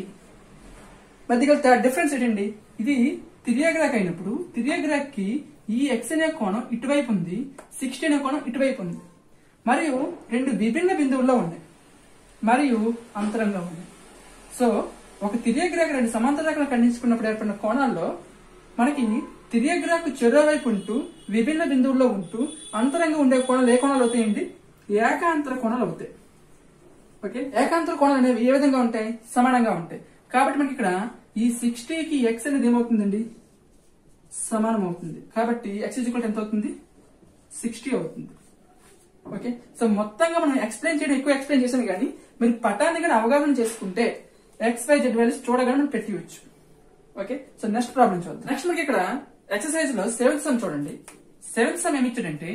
మధ్య డిఫరెన్స్ ఏంటండి? ఇది తిర్యక రేఖ అయినప్పుడు తిర్యక రేఖకి ఈ ఎక్స్ అనే కోణం ఇటువైపు ఉంది, సిక్స్టీ అనే కోణం ఇటువైపు ఉంది, మరియు రెండు విభిన్న బిందువుల్లో ఉన్నాయి మరియు అంతరంగా ఉన్నాయి. సో ఒక తిర్యక రేఖ రెండు సమాంతర రేఖలను ఖండించుకున్నప్పుడు ఏర్పడిన కోణాల్లో మనకి తిర్యక రేఖ చెరో వైపు ఉంటూ విభిన్న బిందువుల్లో ఉంటూ అంతరంగా ఉండే కోణాలు ఏ కోణాలు అవుతాయండి? ఏకాంతర కోణాలు అవుతాయి. ఓకే, ఏకాంతర కోణాలు అనేవి ఏ విధంగా ఉంటాయి? సమానంగా ఉంటాయి. కాబట్టి మనకి ఇక్కడ ఈ సిక్స్టీకి ఎక్స్ అనేది ఏమవుతుందండి? సమానం అవుతుంది. కాబట్టి ఎక్స్ ఈక్వల్ ఎంత అవుతుంది? సిక్స్టీ అవుతుంది. ఓకే, సో మొత్తంగా మనం ఎక్స్ప్లెయిన్ చేయడం ఎక్కువ ఎక్స్ప్లెయిన్ చేసాను, కానీ మీరు పటాన్ని కానీ అవగాహన చేసుకుంటే ఎక్స్ వై జెడ్ వాల్యూస్ చూడగానే మనం పెట్టివచ్చు. ఓకే, సో నెక్స్ట్ ప్రాబ్లం చూద్దాం. నెక్స్ట్ మనకి ఇక్కడ ఎక్సర్సైజ్ లో సెవెంత్ సమ్ చూడండి. సెవెంత్ సమ్ ఏమి ఇచ్చాడంటే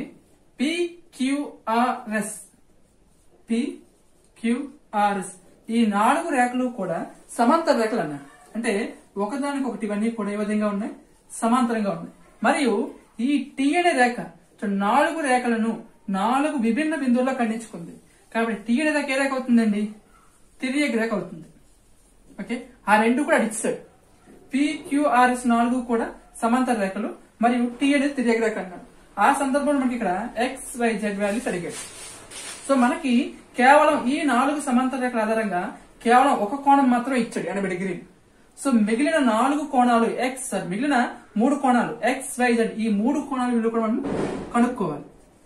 పిక్యూఆర్ఎస్ పిక్యూఆర్ఎస్ ఈ నాలుగు రేఖలు కూడా సమాంతర రేఖలు అన్నారు. అంటే ఒకదానికొకటి ఇవన్నీ కూడా ఏ విధంగా ఉన్నాయి? సమాంతరంగా ఉన్నాయి. మరియు ఈ టీ అనే రేఖ నాలుగు రేఖలను నాలుగు విభిన్న బిందువుల్లో ఖండించుకుంది. కాబట్టి టీ అనే రేఖ ఏ రేఖ అవుతుందండి? తిర్యక రేఖ అవుతుంది. ఓకే, ఆ రెండు కూడా ఇచ్చాడు. పిక్యూఆర్ఎస్ నాలుగు కూడా సమాంతర రేఖలు మరియు టీ అనేది తిర్యక రేఖ అన్నాడు. ఆ సందర్భంలో మనకి ఇక్కడ ఎక్స్ వై జెడ్ వాల్యూస్ అడిగాడు. సో మనకి కేవలం ఈ నాలుగు సమాంతర రేఖల ఆధారంగా కేవలం ఒక కోణం మాత్రం ఇచ్చాడు, ఎనభై డిగ్రీలు. సో మిగిలిన నాలుగు కోణాలు ఎక్స్ సార్ మిగిలిన మూడు కోణాలు ఎక్స్ వై జెడ్ ఈ మూడు కోణాల విలువ కూడా మనం కనుక్కోవాలి.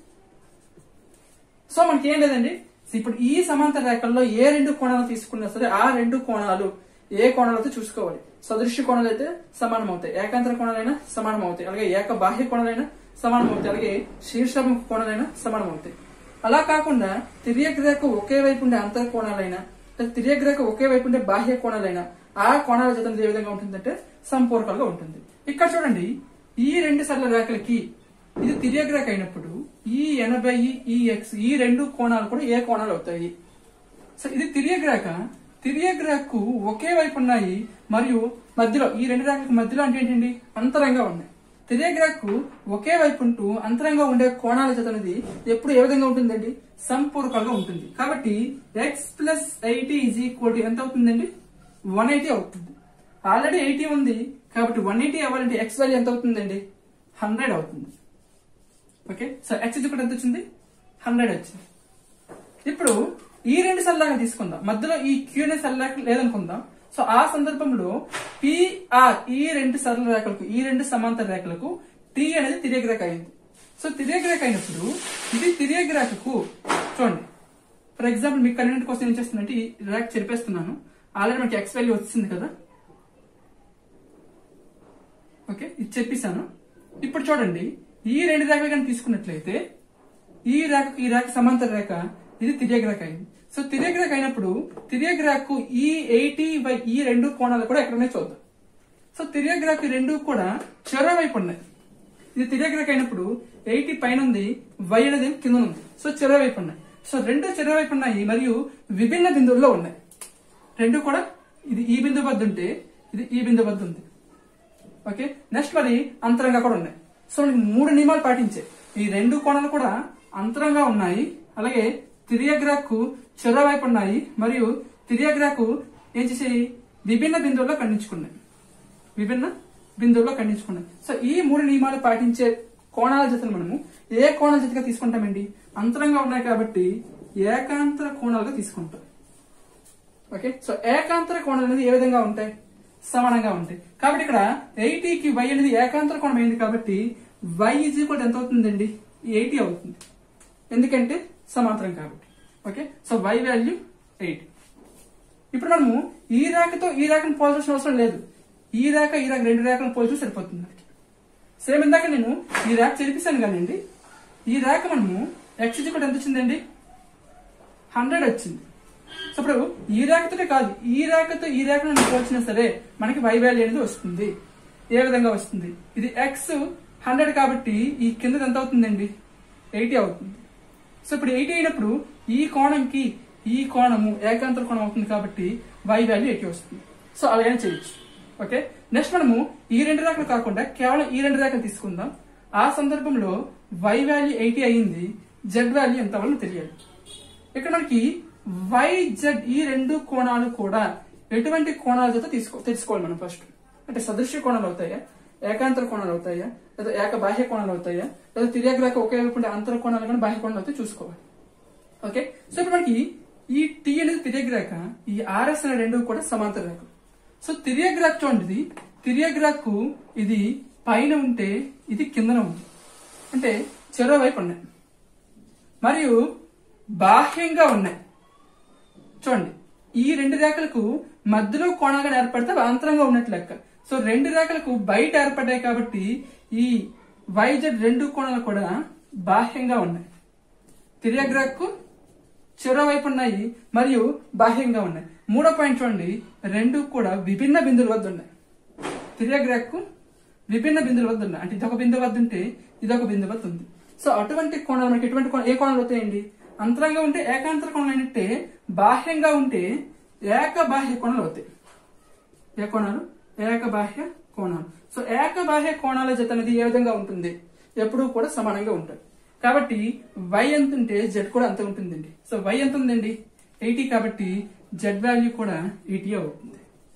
సో మనకి ఏం లేదండి, ఇప్పుడు ఈ సమాంతర రేఖల్లో ఏ రెండు కోణాలు తీసుకున్నా సరే ఆ రెండు కోణాలు ఏ కోణాలు అయితే చూసుకోవాలి. సదృశ్య కోణాలు అయితే సమానం అవుతాయి, ఏకాంతర కోణాలైనా సమానం అవుతాయి, అలాగే ఏక బాహ్య కోణాలైనా సమానం అవుతాయి, అలాగే శీర్షముఖ కోణాలైనా సమానం అవుతాయి. అలా కాకుండా తిర్యక రేఖ ఒకే వైపు ఉండే అంతర కోణాలైనా తిర్యక రేఖ ఒకే వైపు ఉండే బాహ్య కోణాలైనా ఆ కోణాల జత ఏ విధంగా ఉంటుందంటే సంపూరకాలుగా ఉంటుంది. ఇక్కడ చూడండి, ఈ రెండు సరళ రేఖలకి ఇది తిర్యక రేఖ అయినప్పుడు ఈ ఎనభై ఈ ఎక్స్ ఈ రెండు కోణాలు కూడా ఏ కోణాలు అవుతాయి. సో ఇది తిర్యక రేఖ, తిర్యక రేఖకు ఒకే వైపు ఉన్నాయి మరియు మధ్యలో ఈ రెండు రేఖలకు మధ్యలో అంటే ఏంటండి అంతరంగా ఉన్నాయి. తిర్యక రేఖకు ఒకే వైపు ఉంటూ అంతరంగా ఉండే కోణాల జత అనేది ఎప్పుడు ఏ విధంగా ఉంటుందండి సంపూరకాలుగా ఉంటుంది. కాబట్టి X plus eighty is equal to ఎంత అవుతుందండి వన్ ఎయిటీ అవుతుంది. ఆల్రెడీ ఎయిటీ ఉంది కాబట్టి వన్ ఎయిటీ అవ్వాలంటే ఎక్స్ వాల్యూ ఎంత అవుతుందండి హండ్రెడ్ అవుతుంది. ఓకే, సో ఎక్స్ ఇక్కడ ఎంత వచ్చింది హండ్రెడ్ వచ్చింది. ఇప్పుడు ఈ రెండు సరళరేఖలు తీసుకుందాం, మధ్యలో ఈ క్యూ అనే సరళరేఖ లేదనుకుందాం. సో ఆ సందర్భంలో పిఆర్ ఈ రెండు సరళ రేఖలకు ఈ రెండు సమాంతర రేఖలకు టీ అనేది తిర్యక రేఖ అయింది. సో తిర్యక రేఖ అయినప్పుడు ఇది తిర్యక రేఖకు చూడండి, ఫర్ ఎగ్జాంపుల్ మీకు కన్వీనియంట్ కోసం ఏం చేస్తుందంటే ఈ రేఖ చెరిపేస్తున్నాను. ఆల్రెడీ మనకి ఎక్స్ వాల్యూ వచ్చింది కదా. ఓకే, ఇది చెప్పేశాను. ఇప్పుడు చూడండి, ఈ రెండు రేఖలు కానీ తీసుకున్నట్లయితే ఈ రేఖకు ఈ రేఖ సమాంతర రేఖ ఇది తిర్యక రేఖ అయింది. సో తిర్యక రేఖ అయినప్పుడు తిర్యక రేఖకు ఈ ఎయిటీ బై ఈ రెండు కోణాలు కూడా ఎక్కడనే చూద్దాం. సో తిర్యక రేఖ రెండు కూడా చెరో వైపు ఉన్నాయి. ఇది తిర్యక రేఖ అయినప్పుడు ఎయిటీ పైన ఉంది, వై అనేది కింద ఉంది. సో చెరో వైపు ఉన్నాయి. సో రెండు చెరో వైపు ఉన్నాయి మరియు విభిన్న బిందువుల్లో ఉన్నాయి. రెండు కూడా ఇది ఈ బిందువు వద్ద ఉంటే ఇది ఈ బిందువు వద్ద ఉంది. ఓకే, నెక్స్ట్ మరి అంతరంగా కూడా ఉన్నాయి. సో మనకి మూడు నియమాలు పాటించే ఈ రెండు కోణాలు కూడా అంతరంగా ఉన్నాయి, అలాగే తిర్యక రేఖకు చెరో వైపు ఉన్నాయి మరియు తిర్యక రేఖకు ఏం చేసేవి విభిన్న బిందువుల్లో ఖండించుకున్నాయి విభిన్న బిందువుల్లో ఖండించుకున్నాయి. సో ఈ మూడు నియమాలు పాటించే కోణాల జతను మనము ఏ కోణాల జతగా తీసుకుంటామండి అంతరంగా ఉన్నాయి కాబట్టి ఏకాంతర కోణాలుగా తీసుకుంటాం. ఓకే, సో ఏకాంతర కోణాలు అనేది ఏ విధంగా ఉంటాయి సమానంగా ఉంటాయి. కాబట్టి ఇక్కడ ఎయిటీకి వై అనేది ఏకాంతర కోణం అయింది కాబట్టి వై ఈజ్ ఈక్వల్ ఎంత అవుతుందండి ఎయిటీ అవుతుంది, ఎందుకంటే సమాంతరం కాబట్టి. Okay, so why value eighty. ఇప్పుడు మనము ఈ రేఖతో ఈ రేఖను పోల్చాల్సిన అవసరం లేదు, ఈ రేఖ ఈ రేఖ రెండు రేఖలను పోల్చి సరిపోతుంది మనకి. సేమ్ ఇందాక నేను ఈ రేఖ చెరిపిస్తాను కానివ్వండి, ఈ రేఖ మనము ఎక్స్ ఈజ్ ఈక్వల్ ఎంత వచ్చిందండి హండ్రెడ్ వచ్చింది. సో ఇప్పుడు ఈ రేఖతోనే కాదు ఈ రేఖతో ఈ రేఖను పోల్చినా సరే మనకి వై వాల్యూ అనేది వస్తుంది. ఏ విధంగా వస్తుంది, ఇది ఎక్స్ హండ్రెడ్ కాబట్టి ఈ కింద ఎంత అవుతుందండి ఎయిటీ అవుతుంది. సో ఇప్పుడు ఎయిటీ అయినప్పుడు ఈ కోణంకి ఈ కోణము ఏకాంతర కోణం అవుతుంది కాబట్టి వై వాల్యూ ఎయిటీ వస్తుంది. సో అలాగనే చేయొచ్చు. ఓకే, నెక్స్ట్ మనము ఈ రెండు రేఖలు కాకుండా కేవలం ఈ రెండు రేఖలు తీసుకుందాం. ఆ సందర్భంలో వై వాల్యూ ఎయిటీ అయ్యింది, జెడ్ వాల్యూ ఎంత అవ్వాలో తెలియాలి. ఇక్కడ మనకి వై జెడ్ ఈ రెండు కోణాలు కూడా ఎటువంటి కోణాల జత తీసుకో తెలుసుకోవాలి మనం ఫస్ట్. అంటే సదృశ్య కోణాలు అవుతాయా, ఏకాంతర కోణాలు అవుతాయా, లేదా ఏక బాహ్య కోణాలు అవుతాయా, లేదా తిర్యక రేఖ ఒకే వైపు ఉండే అంతర కోణాలు కానీ బాహ్య కోణాలు అయితే చూసుకోవాలి. ఓకే, సో ఇప్పుడు మనకి ఈ టీ అనేది తిర్యక రేఖ, ఈ ఆర్ఎస్ అనే రెండు కూడా సమాంతర రేఖ. సో తిర్యక రేఖ చూడండి, తిర్యక రేఖకు ఇది పైన ఉంటే ఇది కిందన ఉంది, అంటే చెరో వైపు ఉన్నాయి మరియు బాహ్యంగా ఉన్నాయి. చూడండి, ఈ రెండు రేఖలకు మధ్యలో కోణాలు ఏర్పడితే అంతరంగా ఉన్నట్లు లెక్క. సో రెండు రేఖలకు బయట ఏర్పడ్డాయి కాబట్టి ఈ వైజెడ్ రెండు కోణాలు కూడా బాహ్యంగా ఉన్నాయి. తిర్యక రేఖకు చెరో వైపు ఉన్నాయి మరియు బాహ్యంగా ఉన్నాయి. మూడో పాయింట్ చూడండి, రెండు కూడా విభిన్న బిందువుల వద్ద ఉన్నాయి. తిర్యక రేఖకు విభిన్న బిందువుల వద్ద ఉన్నాయి, అంటే ఇదొక బిందువు వద్ద ఉంటే ఇదొక బిందువు వద్ద ఉంది. సో అటువంటి కోణాలు మనకి ఎటువంటి కోణం ఏ కోణాలు అవుతాయండి అంతరంగా ఉంటే ఏకాంతర కోణాలు అయినట్టే, బాహ్యంగా ఉంటే ఏక బాహ్య కోణాలు అవుతాయి. ఏ కోణాలు ఏక బాహ్య కోణాలు. సో ఏక బాహ్య కోణాల జత అనేది ఏ విధంగా ఉంటుంది ఎప్పుడూ కూడా సమానంగా ఉంటాయి. కాబట్టి వై ఎంత ఉంటే జెడ్ కూడా అంత ఉంటుందండి. సో వై ఎంత ఉందండి ఎయిటీ కాబట్టి జెడ్ వాల్యూ కూడా ఎయిటీ అవుతుంది.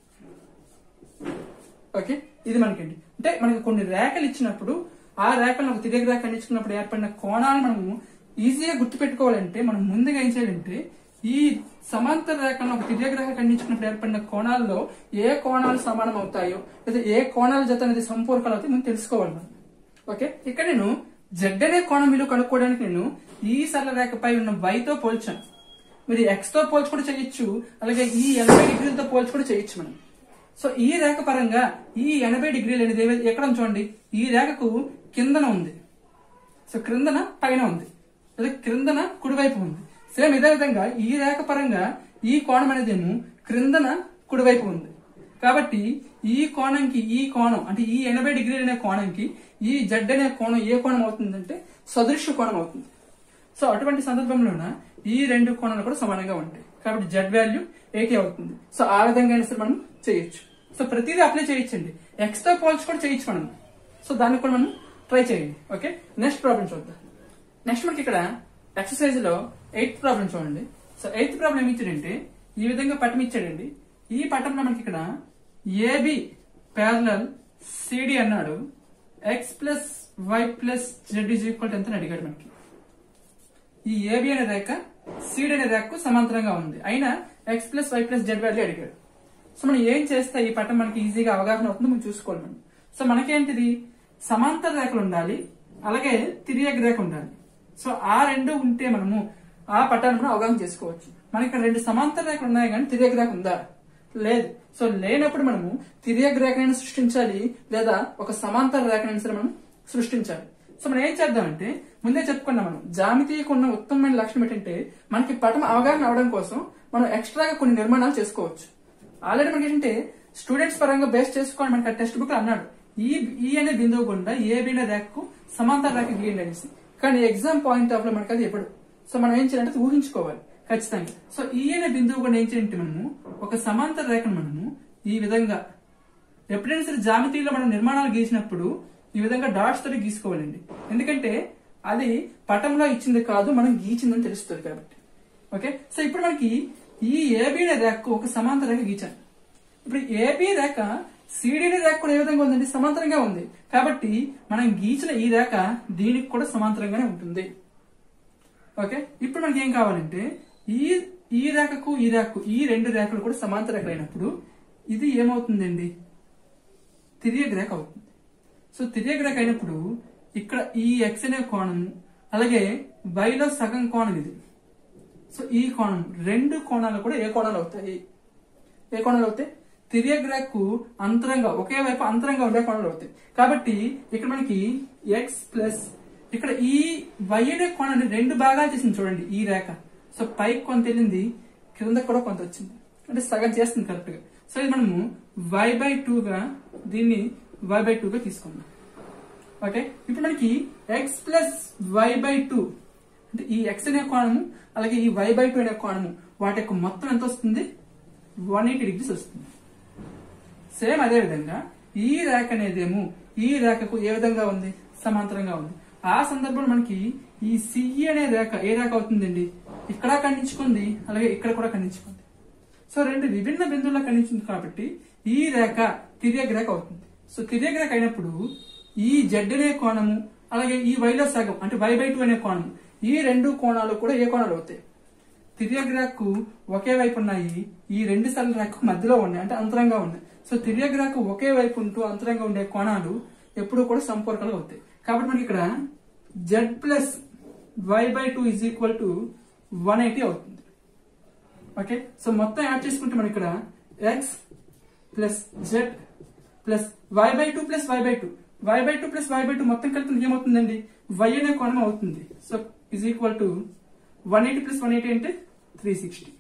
ఓకే, ఇది మనకండి. అంటే మనకి కొన్ని రేఖలు ఇచ్చినప్పుడు ఆ రేఖలను ఒక తిర్యక రేఖ ఖండించుకున్నప్పుడు ఏర్పడిన కోణాలను మనము ఈజీగా గుర్తు పెట్టుకోవాలంటే మనం ముందుగా ఏం చేయాలంటే ఈ సమాంతర రేఖలను ఒక తిర్యక రేఖ ఖండించుకున్నప్పుడు ఏర్పడిన కోణాల్లో ఏ కోణాలు సమానం అవుతాయో లేదా ఏ కోణాల జత అనేది సంపూర్ణాలు అవుతాయి మనం తెలుసుకోవాలి మనం. ఓకే, ఇక్కడ నేను జెడ్ అనే కోణం విలువ కనుక్కోవడానికి నేను ఈ సరళ రేఖపై ఉన్న y తో పోల్చాను. మీరు ఎక్స్ తో పోల్చి కూడా చేయొచ్చు, అలాగే ఈ ఎనభై డిగ్రీలతో పోల్చి కూడా చేయొచ్చు మనం. సో ఈ రేఖ పరంగా ఈ ఎనభై డిగ్రీలు అనేది ఎక్కడ చూడండి, ఈ రేఖకు కిందన ఉంది, సో క్రిందన పైన ఉంది, లేదా క్రిందన కుడివైపు ఉంది. సేమ్ ఇదే విధంగా ఈ రేఖ పరంగా ఈ కోణం అనేది ఏమో క్రిందన కుడివైపు ఉంది. కాబట్టి ఈ కోణంకి ఈ కోణం అంటే ఈ ఎనభై డిగ్రీలు అనే కోణంకి ఈ జెడ్ అనే కోణం ఏ కోణం అవుతుందంటే సదృశ్య కోణం అవుతుంది. సో అటువంటి సందర్భంలోన ఈ రెండు కోణాలు కూడా సమానంగా ఉంటాయి. కాబట్టి జెడ్ వాల్యూ ఎయిటీ అవుతుంది. సో ఆ విధంగా అయినా సరే మనం చేయొచ్చు. సో ప్రతిదీ అప్లై చేయొచ్చండి, ఎక్స్ తో పోల్చి కూడా చేయొచ్చు మనం. సో దాన్ని కూడా మనం ట్రై చేయండి. ఓకే, నెక్స్ట్ ప్రాబ్లం చూద్దాం. నెక్స్ట్ మనకి ఇక్కడ ఎక్సర్సైజ్ లో ఎయిత్ ప్రాబ్లం చూడండి. సో ఎయిత్ ప్రాబ్లం ఏమి ఇచ్చాడంటే ఈ విధంగా పటం ఇచ్చాడండి. ఈ పటంలో మనకి ఇక్కడ ఏబి ప్యారలల్ సిడి అన్నాడు, X plus why plus Z is equal ఎంత అడిగాడు మనకి. ఈ ఏబి అనే రేఖ సిడి అనే రేఖకు సమాంతరంగా ఉంది, అయినా X plus why plus Z value అడిగాడు. సో మనం ఏం చేస్తే ఈ పటం మనకి ఈజీగా అవగాహన అవుతుందో మనం చూసుకోవాలి మనం. సో మనకేంటిది, సమాంతర రేఖలు ఉండాలి, అలాగే తిర్యక రేఖ ఉండాలి. సో ఆ రెండు ఉంటే మనము ఆ పటాన్ని మనం అవగాహన చేసుకోవచ్చు. మనకి ఇక్కడ రెండు సమాంతర రేఖలు ఉన్నాయి కానీ తిర్యక రేఖ ఉందా, లేదు. సో లేనప్పుడు మనము తిర్యక రేఖనైనా సృష్టించాలి, లేదా ఒక సమాంతర రేఖనైనా సరే మనం సృష్టించాలి. సో మనం ఏం చేద్దామంటే ముందే చెప్పుకున్నాం, మనం జామితీయకు ఉన్న ఉత్తమమైన లక్షణం ఏంటంటే మనకి పటం అవగాహన అవడం కోసం మనం ఎక్స్ట్రాగా కొన్ని నిర్మాణాలు చేసుకోవచ్చు. ఆల్రెడీ మనకి ఏంటంటే స్టూడెంట్స్ పరంగా బేస్ చేసుకోండి, మనకి టెక్స్ట్ బుక్ లో అన్నాడు ఈ ఈ అనే బిందువు గుండా ఏ బి అనే రేఖకు సమాంతర రేఖ గీయండి అనేసి. కానీ ఎగ్జామ్ పాయింట్ ఆఫ్ లో మనకి అది ఎప్పుడు. సో మనం ఏం చేయాలంటే ఊహించుకోవాలి ఖచ్చితంగా. సో ఈ అనే బిందువు కూడా ఏం చేయాలంటే మనము ఒక సమాంతర రేఖను మనము ఈ విధంగా ఎప్పుడైనా సరే జామితీలో మనం నిర్మాణాలు గీసినప్పుడు ఈ విధంగా డాట్స్ తోటి గీసుకోవాలండి. ఎందుకంటే అది పటంలో ఇచ్చింది కాదు, మనం గీచిందని తెలుస్తుంది కాబట్టి. ఓకే, సో ఇప్పుడు మనకి ఈ ఏబి అనే రేఖకు ఒక సమాంతర రేఖ గీచాను. ఇప్పుడు ఏబి రేఖ సిడి రేఖ కూడా ఏ విధంగా ఉందండి, సమాంతరంగా ఉంది. కాబట్టి మనం గీచిన ఈ రేఖ దీనికి కూడా సమాంతరంగానే ఉంటుంది. ఓకే, ఇప్పుడు మనకి ఏం కావాలంటే ఈ ఈ రేఖకు ఈ రేఖకు ఈ రెండు రేఖలు కూడా సమాంతర రేఖలు అయినప్పుడు ఇది ఏమవుతుందండి, తిర్యక రేఖ అవుతుంది. సో తిర్యక రేఖ అయినప్పుడు ఇక్కడ ఈ ఎక్స్ అనే కోణము అలాగే వైలో సగం కోణం ఇది. సో ఈ కోణం రెండు కోణాలు కూడా ఏ కోణాలు అవుతాయి, ఏ కోణాలు అవుతాయి, తిర్యక రేఖకు అంతరంగా ఒకే వైపు అంతరంగా ఉండే కోణాలు అవుతాయి. కాబట్టి ఇక్కడ మనకి ఎక్స్ ప్లస్ ఇక్కడ ఈ వై అనే కోణాన్ని రెండు భాగాలు చేసింది చూడండి ఈ రేఖ. సో పైకి కొంత వెళ్ళింది, క్రింద కూడా కొంత వచ్చింది, అంటే సగం చేస్తుంది కరెక్ట్ గా. సో ఇది మనము వై బై టూ గా దీన్ని వై బై టూ గా తీసుకుందాం. ఓకే, ఇప్పుడు మనకి X plus why by two అంటే ఈ ఎక్స్ అనే కోణము అలాగే ఈ వై బై టూ అనే కోణము వాటి యొక్క మొత్తం ఎంత వస్తుంది, వన్ ఎయిటీ డిగ్రీస్ వస్తుంది. సేమ్ అదే విధంగా ఈ రేఖ అనేదేమో ఈ రేఖకు ఏ విధంగా ఉంది, సమాంతరంగా ఉంది. ఆ సందర్భంలో మనకి ఈ సిఈ అనే రేఖ ఏ రేఖ అవుతుందండి, ఇక్కడ ఖండించుకుంది అలాగే ఇక్కడ కూడా ఖండించుకుంది. సో రెండు విభిన్న బిందువుల్లో ఖండించింది కాబట్టి ఈ రేఖ తిర్యక రేఖ అవుతుంది. సో తిర్యక రేఖ అయినప్పుడు ఈ జెడ్ అనే కోణము అలాగే ఈ వైలో సగం అంటే వై బై టూ అనే కోణము ఈ రెండు కోణాలు కూడా ఏ కోణాలు అవుతాయి, తిర్యక రేఖకు ఒకే వైపు ఉన్నాయి, ఈ రెండు సరళ రేఖకు మధ్యలో ఉన్నాయి అంటే అంతరంగా ఉన్నాయి. సో తిర్యక రేఖ ఒకే వైపు ఉంటూ అంతరంగా ఉండే కోణాలు ఎప్పుడు కూడా సంపూర్ణాలు అవుతాయి. కాబట్టి మనకి ఇక్కడ z plus why by two is equal to one eighty అవుతుంది. ఓకే, సో మొత్తం యాడ్ చేసుకుంటే మనకి ఇక్కడ x plus z plus why by two plus why by two y by two plus why by two మొత్తం కలిపి ఏమవుతుందండి, y అనే కోణం అవుతుంది. So is equal to one eighty plus one eighty అంటే త్రీ సిక్స్టీ.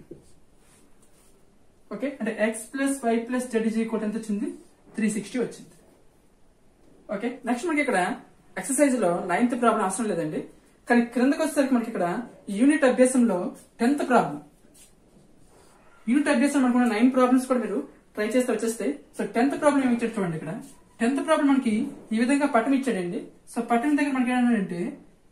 ఓకే, అంటే x plus why plus z is equal ఎంత వచ్చింది, త్రీ సిక్స్టీ వచ్చింది. ఓకే, నెక్స్ట్ మనకి ఇక్కడ ఎక్సర్సైజ్ లో నైన్త్ ప్రాబ్లం అవసరం లేదండి, కానీ క్రిందకి వచ్చేసరికి మనకి ఇక్కడ యూనిట్ అభ్యాసంలో టెన్త్ ప్రాబ్లం. యూనిట్ అభ్యాసం అనుకున్న నైన్ ప్రాబ్లమ్స్ కూడా మీరు ట్రై చేస్తే వచ్చేస్తాయి. సో టెన్త్ ప్రాబ్లం ఏమి ఇచ్చాడు చూడండి. ఇక్కడ టెన్త్ ప్రాబ్లం మనకి ఈ విధంగా పటం ఇచ్చాడండి. సో పటం దగ్గర మనకి ఏంటంటే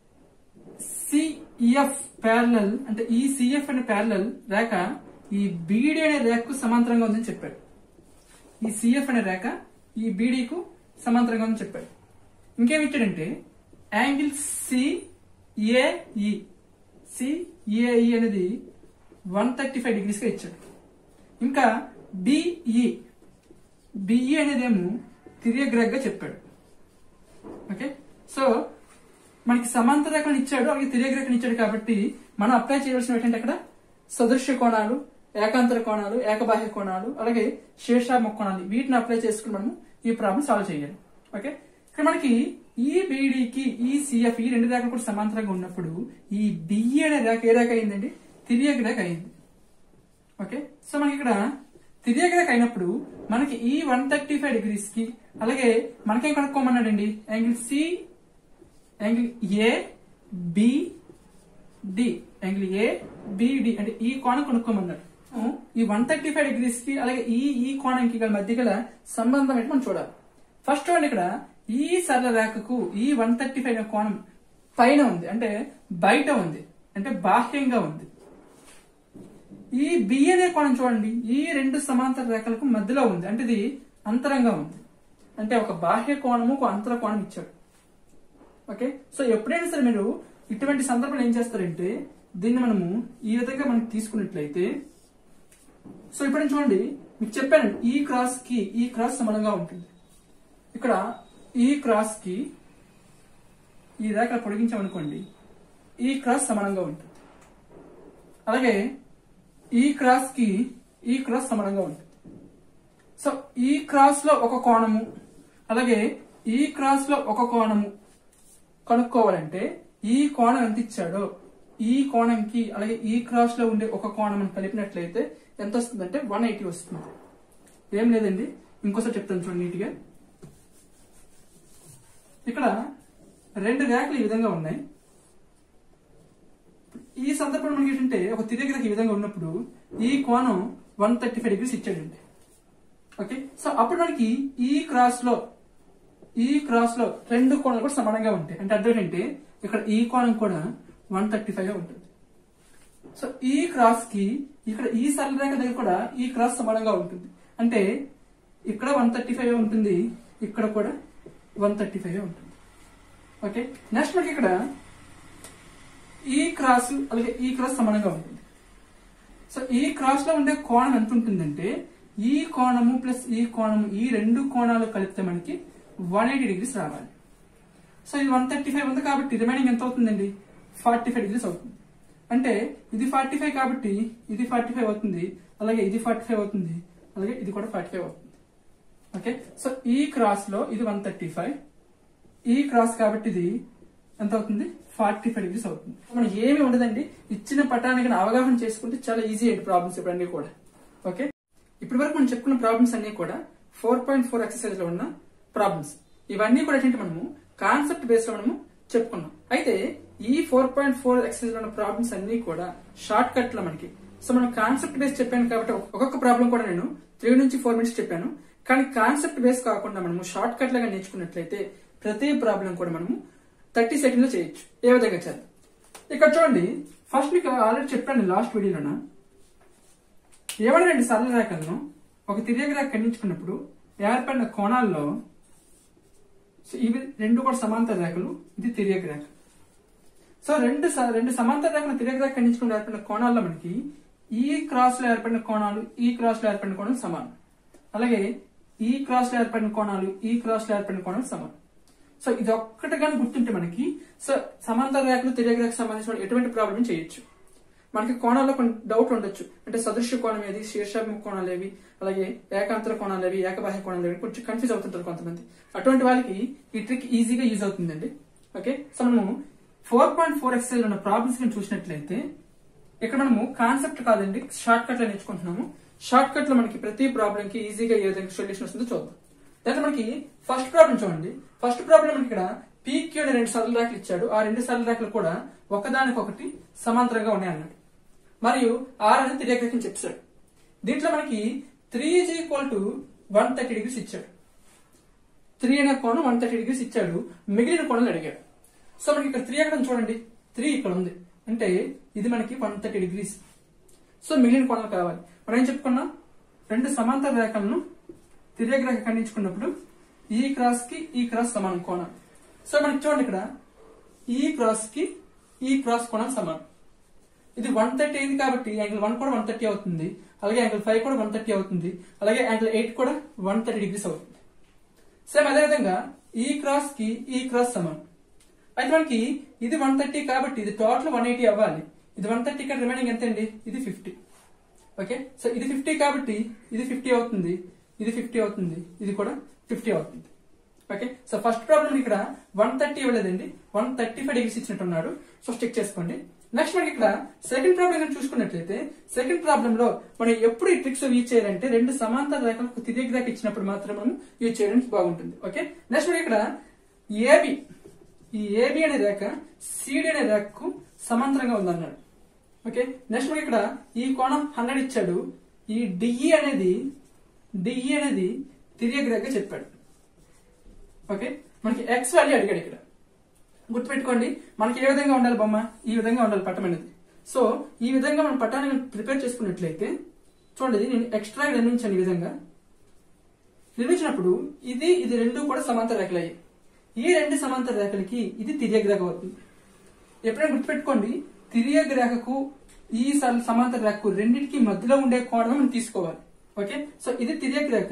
సిఎఫ్ ప్యారలల్ అంటే ఈ సిఎఫ్ అనే ప్యారలల్ రేఖ ఈ బీడీ అనే రేఖకు సమాంతరంగా ఉందని చెప్పాడు. ఈ సిఎఫ్ అనే రేఖ ఈ బీడీకు సమాంతరంగా ఉందని చెప్పాడు. ఇంకేమి ఇచ్చాడంటే యాంగిల్ సిఏఈ సిఏఈ అనేది వన్ థర్టీ ఫైవ్ డిగ్రీస్ గా ఇచ్చాడు. ఇంకా బిఈ బిఈ అనేది ఏమో తిరియగ్రాగ్ గా చెప్పాడు. ఓకే, సో మనకి సమాంతర రేఖలను ఇచ్చాడు, అలాగే తిరియగ్రాగ్ని ఇచ్చాడు. కాబట్టి మనం అప్లై చేయవలసిన ఏంటంటే అక్కడ సదృశ్య కోణాలు, ఏకాంతర కోణాలు, ఏకబాహ్య కోణాలు, అలాగే శీర్షాభిముఖ కోణాలు, వీటిని అప్లై చేసుకుని మనం ఈ ప్రాబ్లం సాల్వ్ చేయాలి. ఓకే, ఇక్కడ మనకి ఈ బీడీకి ఈ సిఎఫ్ ఈ రెండు రేఖలు కూడా సమాంతరంగా ఉన్నప్పుడు ఈ బిఈ అనే రేఖ ఏ రేఖ అయిందండి? తిరియగ్రాగ్ అయింది. ఓకే, సో మనకి ఇక్కడ తిరియగ్రాగ్ అయినప్పుడు మనకి ఈ వన్ థర్టీ ఫైవ్ డిగ్రీస్ కి అలాగే మనకేం కనుక్కోమన్నాడండి? Angle C angle A B D angle A BD అంటే ఈ కోణం కనుక్కోమన్నాడు. ఈ వన్ థర్టీ ఫైవ్ డిగ్రీస్ కి అలాగే ఈ ఈ కోణంకి గల మధ్య గల సంబంధం ఏంటి మనం చూడాలి. ఫస్ట్ వన్ ఇక్కడ ఈ సరళ రేఖకు ఈ వన్ థర్టీ ఫైవ్ కోణం పైన ఉంది, అంటే బయట ఉంది, అంటే బాహ్యంగా ఉంది. ఈ బి అనే కోణం చూడండి, ఈ రెండు సమాంతర రేఖలకు మధ్యలో ఉంది, అంటే ఇది అంతరంగా ఉంది, అంటే ఒక బాహ్య కోణము ఒక అంతర కోణం ఇచ్చాడు. ఓకే, సో ఎప్పుడైనా సరే మీరు ఇటువంటి సందర్భంలో ఏం చేస్తారంటే దీన్ని మనము ఈ విధంగా మనం తీసుకున్నట్లయితే, సో ఇప్పుడు చూడండి మీకు చెప్పాను ఈ క్రాస్ కి ఈ క్రాస్ సమానంగా ఉంటుంది. ఇక్కడ ఈ క్రాస్ కి ఈ రేఖ పొడిగించామనుకోండి, ఈ క్రాస్ సమానంగా ఉంటుంది. అలాగే ఈ క్రాస్ కి ఈ క్రాస్ సమానంగా ఉంటుంది. సో ఈ క్రాస్ లో ఒక కోణము అలాగే ఈ క్రాస్ లో ఒక కోణము కనుక్కోవాలంటే ఈ కోణం ఎంత ఇచ్చాడో ఈ కోణంకి అలాగే ఈ క్రాస్ లో ఉండే ఒక కోణం కలిపినట్లయితే ఎంత వస్తుందంటే వన్ ఎయిటీ వస్తుంది. ఏం లేదండి, ఇంకోసారి చెప్తాను చూడండి నీట్గా. ఇక్కడ రెండు రేఖలు ఈ విధంగా ఉన్నాయి. ఈ సందర్భంలో మనకి ఏంటంటే ఒక తిరియగ్రాగ్ ఈ విధంగా ఉన్నప్పుడు ఈ కోణం వన్ థర్టీ ఫైవ్ డిగ్రీస్ ఇచ్చాడండి. ఓకే, సో అప్పుడు మనకి ఈ క్రాస్ లో ఈ క్రాస్ లో రెండు కోణాలు కూడా సమానంగా ఉంటాయి. అంటే అర్థం ఏంటంటే ఇక్కడ ఈ కోణం కూడా వన్ థర్టీ ఫైవ్ ఉంటుంది. సో ఈ క్రాస్ కి ఇక్కడ ఈ సరళ రేఖ దగ్గర కూడా ఈ క్రాస్ సమానంగా ఉంటుంది. అంటే ఇక్కడ వన్ థర్టీ ఫైవ్ ఉంటుంది, ఇక్కడ కూడా వన్ థర్టీ ఫైవ్ ఉంటుంది. ఓకే, నెక్స్ట్ మనకి ఇక్కడ ఈ క్రాస్ అలాగే ఈ క్రాస్ సమానంగా ఉంటుంది. సో ఈ క్రాస్ లో ఉండే కోణం ఎంత ఉంటుందంటే ఈ కోణము ప్లస్ ఈ కోణము ఈ రెండు కోణాలు కలిపితే మనకి వన్ ఎయిటీ డిగ్రీస్ రావాలి. సో ఇది వన్ థర్టీ ఫైవ్ ఉంది కాబట్టి రిమైనింగ్ ఎంత అవుతుందండి? ఫార్టీ ఫైవ్ డిగ్రీస్ అవుతుంది. అంటే ఇది ఫార్టీ ఫైవ్ కాబట్టి ఇది ఫార్టీ ఫైవ్ అవుతుంది, అలాగే ఇది ఫార్టీ ఫైవ్ అవుతుంది, అలాగే ఇది కూడా ఫార్టీ ఫైవ్ అవుతుంది. ఓకే, సో ఈ క్రాస్ లో ఇది వన్ థర్టీ ఫైవ్, ఈ క్రాస్ కాబట్టి ఇది ఎంత అవుతుంది? ఫార్టీ ఫైవ్ డిగ్రీస్ అవుతుంది. మనం ఏమి ఉండదండి, ఇచ్చిన పటానికి అవగాహన చేసుకుంటే చాలా ఈజీ అయ్యింది ప్రాబ్లమ్స్ ఇవన్నీ కూడా. ఓకే, ఇప్పటి వరకు మనం చెప్పుకున్న ప్రాబ్లమ్స్ అన్ని కూడా ఫోర్ పాయింట్ ఫోర్ ఎక్సర్సైజ్ లో ఉన్న ప్రాబ్లమ్స్. ఇవన్నీ కూడా ఏంటంటే మనము కాన్సెప్ట్ బేస్ లో మనము చెప్పుకున్నాం. అయితే ఈ ఫోర్ పాయింట్ ఫోర్ ఎక్సర్సైజ్ లో ఉన్న ప్రాబ్లమ్స్ అన్ని కూడా షార్ట్ కట్ లో మనకి. సో మనం కాన్సెప్ట్ బేస్ చెప్పాను కాబట్టి ఒక్కొక్క ప్రాబ్లం కూడా నేను త్రీ నుంచి ఫోర్ మినిట్స్ చెప్పాను. కానీ కాన్సెప్ట్ బేస్ కాకుండా మనము షార్ట్ కట్ లాగా నేర్చుకున్నట్లయితే ప్రతి ప్రాబ్లం కూడా మనము థర్టీ సెకండ్ లో చేయొచ్చు. ఏ విధంగా చేద్దాం? ఇక్కడ చూడండి, ఫస్ట్ మీకు ఆల్రెడీ చెప్పాను లాస్ట్ వీడియోలోన, ఏమైనా రెండు సరళ రేఖలను ఒక తిరియగ్రాగ్ ఖండించుకున్నప్పుడు ఏర్పడిన కోణాల్లో ఇవి రెండు కూడా సమాంతర రేఖలు, ఇది తిరియగ్రాగ్. సో రెండు రెండు సమాంతర రేఖలు తిరియగ్రాగ్ ఖండించుకుని ఏర్పడిన కోణాల్లో మనకి ఈ క్రాస్ లో ఏర్పడిన కోణాలు ఈ క్రాస్ లో ఏర్పడిన కోణాలు సమానం. అలాగే ఈ క్రాస్ లో ఏర్పడిన కోణాలు ఈ క్రాస్ లో ఏర్పడిన కోణాలు సమానం. సో ఇది ఒక్కటిగానే గుర్తుంటే మనకి సో సమాంతర రేఖలు తిరియగ్రాగ్ సంబంధించిన ఎటువంటి ప్రాబ్లం చేయొచ్చు. మనకి కోణాల్లో కొన్ని డౌట్ ఉండొచ్చు, అంటే సదృశ్య కోణం ఏది, శీర్షాభిముఖ కోణాలు ఏవి, అలాగే ఏకాంతర కోణాలు ఏవి, ఏకబాహ్య కోణాలు ఏవి, కొంచెం కన్ఫ్యూజ్ అవుతుంటారు కొంతమంది. అటువంటి వాళ్ళకి ఈ ట్రిక్ ఈజీగా యూజ్ అవుతుందండి. ఓకే, సో మనము ఫోర్ పాయింట్ ఫోర్ ఎక్సైజ్ ఉన్న ప్రాబ్లమ్స్ ని చూసినట్లయితే ఇక్కడ మనము కాన్సెప్ట్ కాదండి, షార్ట్ కట్ లో నేర్చుకుంటున్నాము. షార్ట్ కట్ లో మనకి ప్రతి ప్రాబ్లం కి ఈజీగా ఏ విధంగా సొల్యూషన్ వస్తుందో చూద్దాం. అయితే మనకి ఫస్ట్ ప్రాబ్లం చూడండి. ఫస్ట్ ప్రాబ్లం మనకి ఇక్కడ పీక్యూ అనే రెండు సరళ రేఖలు ఇచ్చాడు. ఆ రెండు సరళ రేఖలు కూడా ఒకదానికొకటి సమాంతరంగా ఉన్నాయి అన్నాడు. మరియు ఆర్ అనేది తిరియగ్రాగ్ చెప్పాడు. దీంట్లో మనకి three is equal to one thirty degrees ఇచ్చాడు. త్రీ అనే కోణం వన్ థర్టీ డిగ్రీస్ ఇచ్చాడు. మిగిలిన కోణాలు అడిగాడు. సో మనకి ఇక్కడ త్రీ ఎక్కడ చూడండి, త్రీ ఇక్కడ ఉంది, అంటే ఇది మనకి వన్ థర్టీ డిగ్రీస్. సో మిగిలిన కోణాలు కావాలి. మనం ఏం చెప్పుకున్నాం, రెండు సమాంతర రేఖలను తిరియగ్రాగ్ ఖండించుకున్నప్పుడు ఈ క్రాస్ కి ఈ క్రాస్ సమానం కోణం. సో మనకి చూడండి ఇక్కడ ఈ క్రాస్ కి ఈ క్రాస్ కోణం సమానం. ఇది వన్ థర్టీ అయింది కాబట్టి యాంగిల్ వన్ కూడా వన్ థర్టీ అవుతుంది, అలాగే యాంగిల్ ఫైవ్ కూడా వన్ థర్టీ అవుతుంది, అలాగే యాంగిల్ ఎయిట్ కూడా వన్ థర్టీ డిగ్రీస్ అవుతుంది. సేమ్ అదేవిధంగా ఈ క్రాస్ కి ఈ క్రాస్ సమానం. అయితే మనకి ఇది వన్ థర్టీ కాబట్టి ఇది టోటల్ వన్ ఎయిటీ అవ్వాలి. ఇది వన్ థర్టీ ఇక్కడ రిమైనింగ్ ఎంత అండి? ఇది ఫిఫ్టీ. ఓకే, సో ఇది ఫిఫ్టీ కాబట్టి ఇది ఫిఫ్టీ అవుతుంది, ఇది ఫిఫ్టీ అవుతుంది, ఇది కూడా ఫిఫ్టీ అవుతుంది. ఓకే, సో ఫస్ట్ ప్రాబ్లం ఇక్కడ వన్ థర్టీ ఇవ్వలేదండి, వన్ థర్టీ ఫైవ్ డిగ్రీస్ ఇచ్చినట్టున్నారు. సో చెక్ చేసుకోండి. నెక్స్ట్ మనకి ఇక్కడ సెకండ్ ప్రాబ్లం చూసుకున్నట్లయితే సెకండ్ ప్రాబ్లం లో మనం ఎప్పుడు ఈ ట్రిక్స్ యూజ్ చేయాలంటే రెండు సమాంతర రేఖలకు తిరిగి రేఖ ఇచ్చినప్పుడు మాత్రం మనం యూజ్ చేయడానికి బాగుంటుంది. ఓకే, నెక్స్ట్ మనకి ఇక్కడ ఏబి ఈ ఏబి అనే రేఖ సిడి అనే రేఖకు సమాంతరంగా ఉందన్నాడు. ఓకే, నెక్స్ట్ మనకి ఇక్కడ ఈ కోణం హండ్రెడ్ ఇచ్చాడు. ఈ డిఈ అనేది డిఈ అనేది తిరిగి రేఖ చెప్పాడు. ఓకే, మనకి ఎక్స్ వాల్యూ అడిగాడు. ఇక్కడ గుర్తుపెట్టుకోండి, మనకి ఏ విధంగా ఉండాలి బొమ్మ? ఈ విధంగా ఉండాలి పటం అనేది. సో ఈ విధంగా మనం పటాన్ని ప్రిపేర్ చేసుకున్నట్లయితే చూడండి, నేను ఎక్స్ట్రా నిర్మించాను. ఈ విధంగా నిర్మించినప్పుడు ఇది ఇది రెండు కూడా సమాంతర రేఖలు అయ్యాయి. ఈ రెండు సమాంతర రేఖలకి ఇది తిర్యక్ రేఖ అవుతుంది. ఎప్పుడైనా గుర్తుపెట్టుకోండి, తిర్యక్ రేఖకు ఈ సమాంతర రేఖకు రెండింటికి మధ్యలో ఉండే కోణం మనం తీసుకోవాలి. ఓకే, సో ఇది తిర్యక్ రేఖ,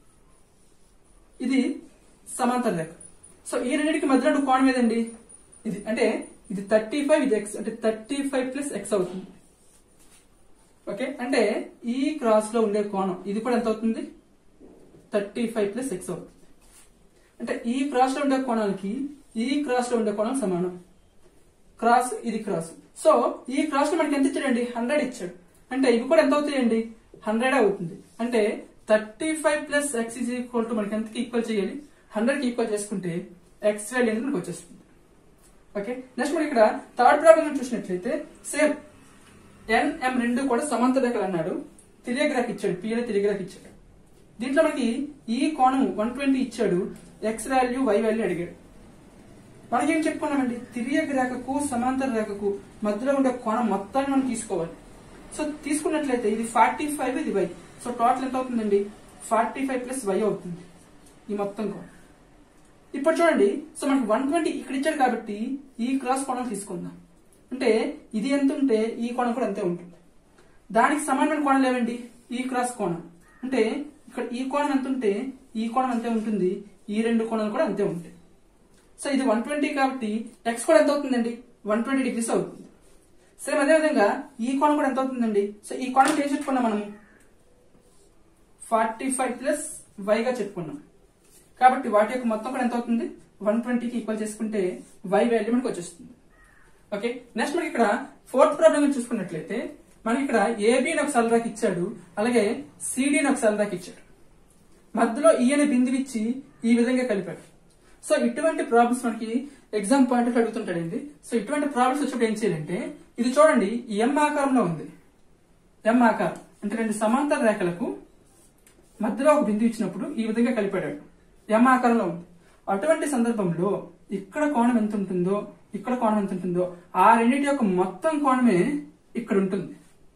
ఇది సమాంతర రేఖ. సో ఈ రెండింటికి మధ్యలో ఉండే కోణం ఏదండి? ఇది. అంటే ఇది థర్టీ ఫైవ్, ఇది ఎక్స్, అంటే థర్టీ ఫైవ్ ప్లస్ ఎక్స్ అవుతుంది. ఓకే, అంటే ఈ క్రాస్ లో ఉండే కోణం ఇది కూడా ఎంత అవుతుంది? థర్టీ ఫైవ్ ప్లస్ ఎక్స్ అవుతుంది. అంటే ఈ క్రాస్ లో ఉండే కోణానికి ఈ క్రాస్ లో ఉండే కోణం సమానం. క్రాస్ ఇది క్రాస్. సో ఈ క్రాస్ లో మనకి ఎంత ఇచ్చాడండి? హండ్రెడ్ ఇచ్చాడు. అంటే ఇవి కూడా ఎంత అవుతాయండి? హండ్రెడ్ అవుతుంది. అంటే thirty five plus x is equal to మనకి ఎంతకి ఈక్వల్ చేయాలి? హండ్రెడ్ కి ఈక్వల్ చేసుకుంటే ఎక్స్ వాల్యూ అనేది మనకు వచ్చేస్తుంది. ఓకే, నెక్స్ట్ మనకి ఇక్కడ థర్డ్ ప్రాబ్లం చూసినట్లయితే సేమ్ ఎన్ ఎం రెండు కూడా సమాంతర రేఖలు అన్నాడు. తిర్యక్ రేఖ ఇచ్చాడు, పి అనే తిర్యక్ రేఖ ఇచ్చాడు. దీంట్లో మనకి ఈ కోణం వన్ ట్వంటీ ఇచ్చాడు, ఎక్స్ వాల్యూ వై వాల్యూ అడిగాడు. మనకేం చెప్పుకున్నామండి? తిర్యక్ రేఖకు సమాంతర రేఖకు మధ్యలో ఉండే కోణం మొత్తాన్ని మనం తీసుకోవాలి. సో తీసుకున్నట్లయితే ఇది ఫార్టీ ఫైవ్, ఇది వై. సో టోటల్ ఎంత అవుతుందండి? ఫార్టీ ఫైవ్ ప్లస్ వై అవుతుంది ఈ మొత్తం కోణం. ఇప్పుడు చూడండి, సో మనకి వన్ ట్వంటీ ఇక్కడ ఇచ్చాడు కాబట్టి ఈ క్రాస్ కోణం తీసుకుందాం. అంటే ఇది ఎంత ఉంటే ఈ కోణం కూడా అంతే ఉంటుంది. దానికి సమానమైన కోణం లేవండి ఈ క్రాస్ కోణం. అంటే ఇక్కడ ఈ కోణం ఎంత ఉంటే ఈ కోణం అంతే ఉంటుంది, ఈ రెండు కోణాలు కూడా అంతే ఉంటాయి. సో ఇది వన్ ట్వంటీ కాబట్టి ఎక్స్ కూడా ఎంత అవుతుందండి? వన్ ట్వంటీ డిగ్రీస్ అవుతుంది. సేమ్ అదే విధంగా ఈ కోణం కూడా ఎంత అవుతుందండి? సో ఈ కోణం ఏం చెప్పుకున్నాం మనం? ఫార్టీ ఫైవ్ ప్లస్ వైగా చెప్పుకున్నాం. కాబట్టి వాటి యొక్క మొత్తం కూడా ఎంత అవుతుంది? వన్ ట్వంటీకి ఈక్వల్ చేసుకుంటే వై వాల్యూ మనకు వచ్చేస్తుంది. ఓకే, నెక్స్ట్ మనకి ఇక్కడ ఫోర్త్ ప్రాబ్లం చూసుకున్నట్లయితే మనకి ఇక్కడ ఏబి అని ఒక సరళరేఖ ఇచ్చాడు, అలాగే సిడి అని ఒక సరళరేఖ ఇచ్చాడు. మధ్యలో ఈ అనే బిందువు ఇచ్చి ఈ విధంగా కలిపాడు. సో ఇటువంటి ప్రాబ్లమ్స్ మనకి ఎగ్జామ్ పాయింట్ అడుగుతుంటాడండి. సో ఇటువంటి ప్రాబ్లమ్స్ వచ్చినప్పుడు ఏం చేయాలంటే, ఇది చూడండి ఎం ఆకారంలో ఉంది. ఎం ఆకారం అంటే రెండు సమాంతర రేఖలకు మధ్యలో ఒక బిందువు ఇచ్చినప్పుడు ఈ విధంగా కలిపాడు. ఎం ఆకారంలో ఉంది. అటువంటి సందర్భంలో ఇక్కడ కోణం ఎంత ఉంటుందో, ఇక్కడ కోణం ఎంత ఉంటుందో, ఆ రెండింటి యొక్క మొత్తం కోణమే ఇక్కడ ఉంటుంది.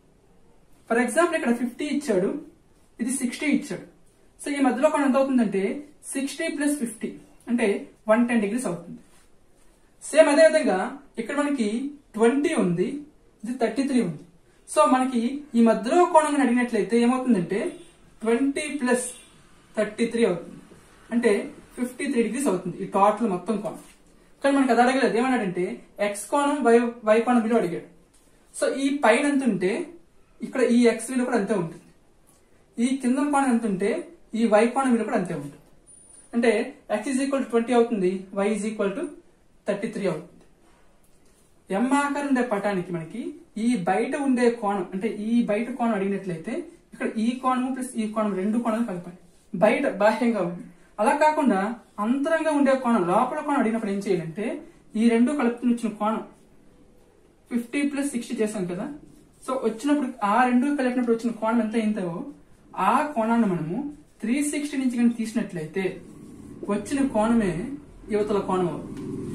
ఫర్ ఎగ్జాంపుల్ ఇక్కడ ఫిఫ్టీ ఇచ్చాడు, ఇది సిక్స్టీ ఇచ్చాడు. సో ఈ మధ్యలో కోణం ఎంత అవుతుందంటే సిక్స్టీ ప్లస్ ఫిఫ్టీ అంటే వన్ టెన్ డిగ్రీస్ అవుతుంది. సేమ్ అదే విధంగా ఇక్కడ మనకి ట్వంటీ ఉంది, ఇది థర్టీ త్రీ ఉంది. సో మనకి ఈ మధ్యలో కోణం అడిగినట్లయితే ఏమవుతుందంటే ట్వంటీ ప్లస్ థర్టీ త్రీ అవుతుంది. అంటే ఫిఫ్టీ త్రీ డిగ్రీస్ అవుతుంది ఈ టోటల్ మొత్తం కోణం. కానీ మనకి అది అడగలేదు. ఏమన్నాడంటే ఎక్స్ కోణం వై వై కోణం విలువ అడిగాడు. సో ఈ పైన ఎంత ఉంటే ఇక్కడ ఈ ఎక్స్ విలువ కూడా అంతే ఉంటుంది. ఈ కింద కోణం ఎంత ఉంటే ఈ వై కోణం విలువ కూడా అంతే ఉంటుంది. అంటే x is equal to twenty అవుతుంది, y is equal to thirty three అవుతుంది. ఎం ఆకారం ఉండే పటానికి మనకి ఈ బయట ఉండే కోణం అంటే ఈ బయట కోణం అడిగినట్లయితే ఇక్కడ ఈ కోణము ప్లస్ ఈ కోణం రెండు కోణాలు కలపాలి. బయట బాహ్యంగా ఉంది. అలా కాకుండా అంతరంగా ఉండే కోణం లోపల కోణం అడిగినప్పుడు ఏం చేయాలంటే ఈ రెండు కలుపుతున్న వచ్చిన కోణం ఫిఫ్టీ ప్లస్ సిక్స్టీ చేసాం కదా. సో వచ్చినప్పుడు ఆ రెండు కలిపినప్పుడు వచ్చిన కోణం ఎంత అయిందో ఆ కోణాన్ని మనము త్రీ సిక్స్టీ నుంచి కానీ తీసినట్లయితే వచ్చిన కోణమే యువతల కోణం అవుతుంది.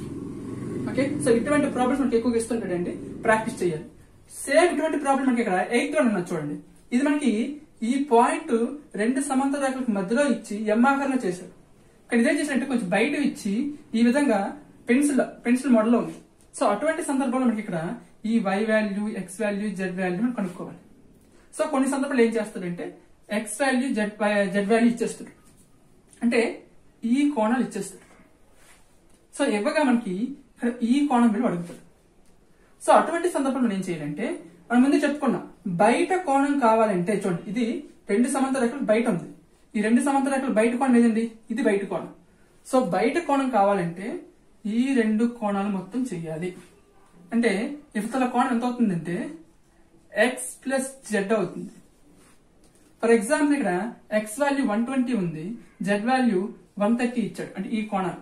ఓకే, సో ఇటువంటి ప్రాబ్లమ్స్ మనకి ఎక్కువగా ఇస్తుంటాడండి, ప్రాక్టీస్ చేయాలి. సేమ్ ఇటువంటి ప్రాబ్లం మనకి ఇక్కడ ఎయిత్ వన్ ఉన్నది చూడండి. ఇది మనకి ఈ పాయింట్ రెండు సమాంతర రేఖలకు మధ్యలో ఇచ్చి ఎం ఆకారంలో చేశాడు. ఇక్కడ ఇదేం చేసినట్టు కొంచెం బయట ఇచ్చి ఈ విధంగా పెన్సిల్ పెన్సిల్ మోడల్ లో ఉంది. సో అటువంటి సందర్భంలో మనకి ఇక్కడ ఈ y value, x value, z value అని కనుక్కోవాలి. సో కొన్ని సందర్భాలు ఏం చేస్తాడంటే x value, z z value ఇచ్చేస్తాడు, అంటే ఈ కోణాలు ఇచ్చేస్తాడు. సో ఇవ్వగా మనకి ఇక్కడ ఈ కోణం విలువ అడుగుతాడు. సో అటువంటి సందర్భంలో ఏం చేయాలంటే మనం ముందు చెప్పుకున్నాం, బయట కోణం కావాలంటే చూడండి, ఇది రెండు సమాంతర రేఖలు బయట ఉంది. ఈ రెండు సమాంతర రేఖలు బయట కోణం లేదండి, ఇది బయట కోణం. సో బయట కోణం కావాలంటే ఈ రెండు కోణాలు మొత్తం చెయ్యాలి. అంటే ఇవతల కోణం ఎంత అవుతుందంటే ఎక్స్ ప్లస్ జెడ్ అవుతుంది. ఫర్ ఎగ్జాంపుల్ ఇక్కడ ఎక్స్ వాల్యూ వన్ ట్వంటీ ఉంది, జెడ్ వాల్యూ వన్ థర్టీ ఇచ్చాడు, అంటే ఈ కోణాలు.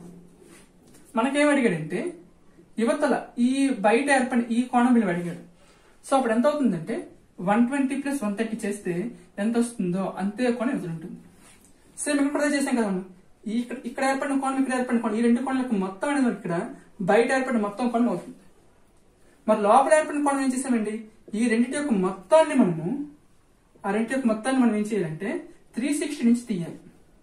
మనకేం అడిగాడంటే యువతల ఈ బయట ఏర్పడిన ఈ కోణం విలువ అడిగాడు. సో అప్పుడు ఎంత అవుతుందంటే one twenty plus one thirty చేస్తే ఎంత వస్తుందో అంతే కోణం యువతలు ఉంటుంది. సేమ్ ఇక్కడ కూడా చేసాం కదా మనం, ఇక్కడ ఇక్కడ ఏర్పడిన కోణం, ఇక్కడ ఏర్పడిన కోణం, ఈ రెండు కోణాలకు మొత్తం అనేది ఇక్కడ బయట ఏర్పడిన మొత్తం కోణం అవుతుంది. మరి లోపల ఏర్పడిన కోణం ఏం చేసామండి, ఈ రెండింటి యొక్క మొత్తాన్ని మనము ఆ రెండింటి యొక్క మొత్తాన్ని మనం ఏం చేయాలంటే త్రీ సిక్స్టీ నుంచి తీయాలి.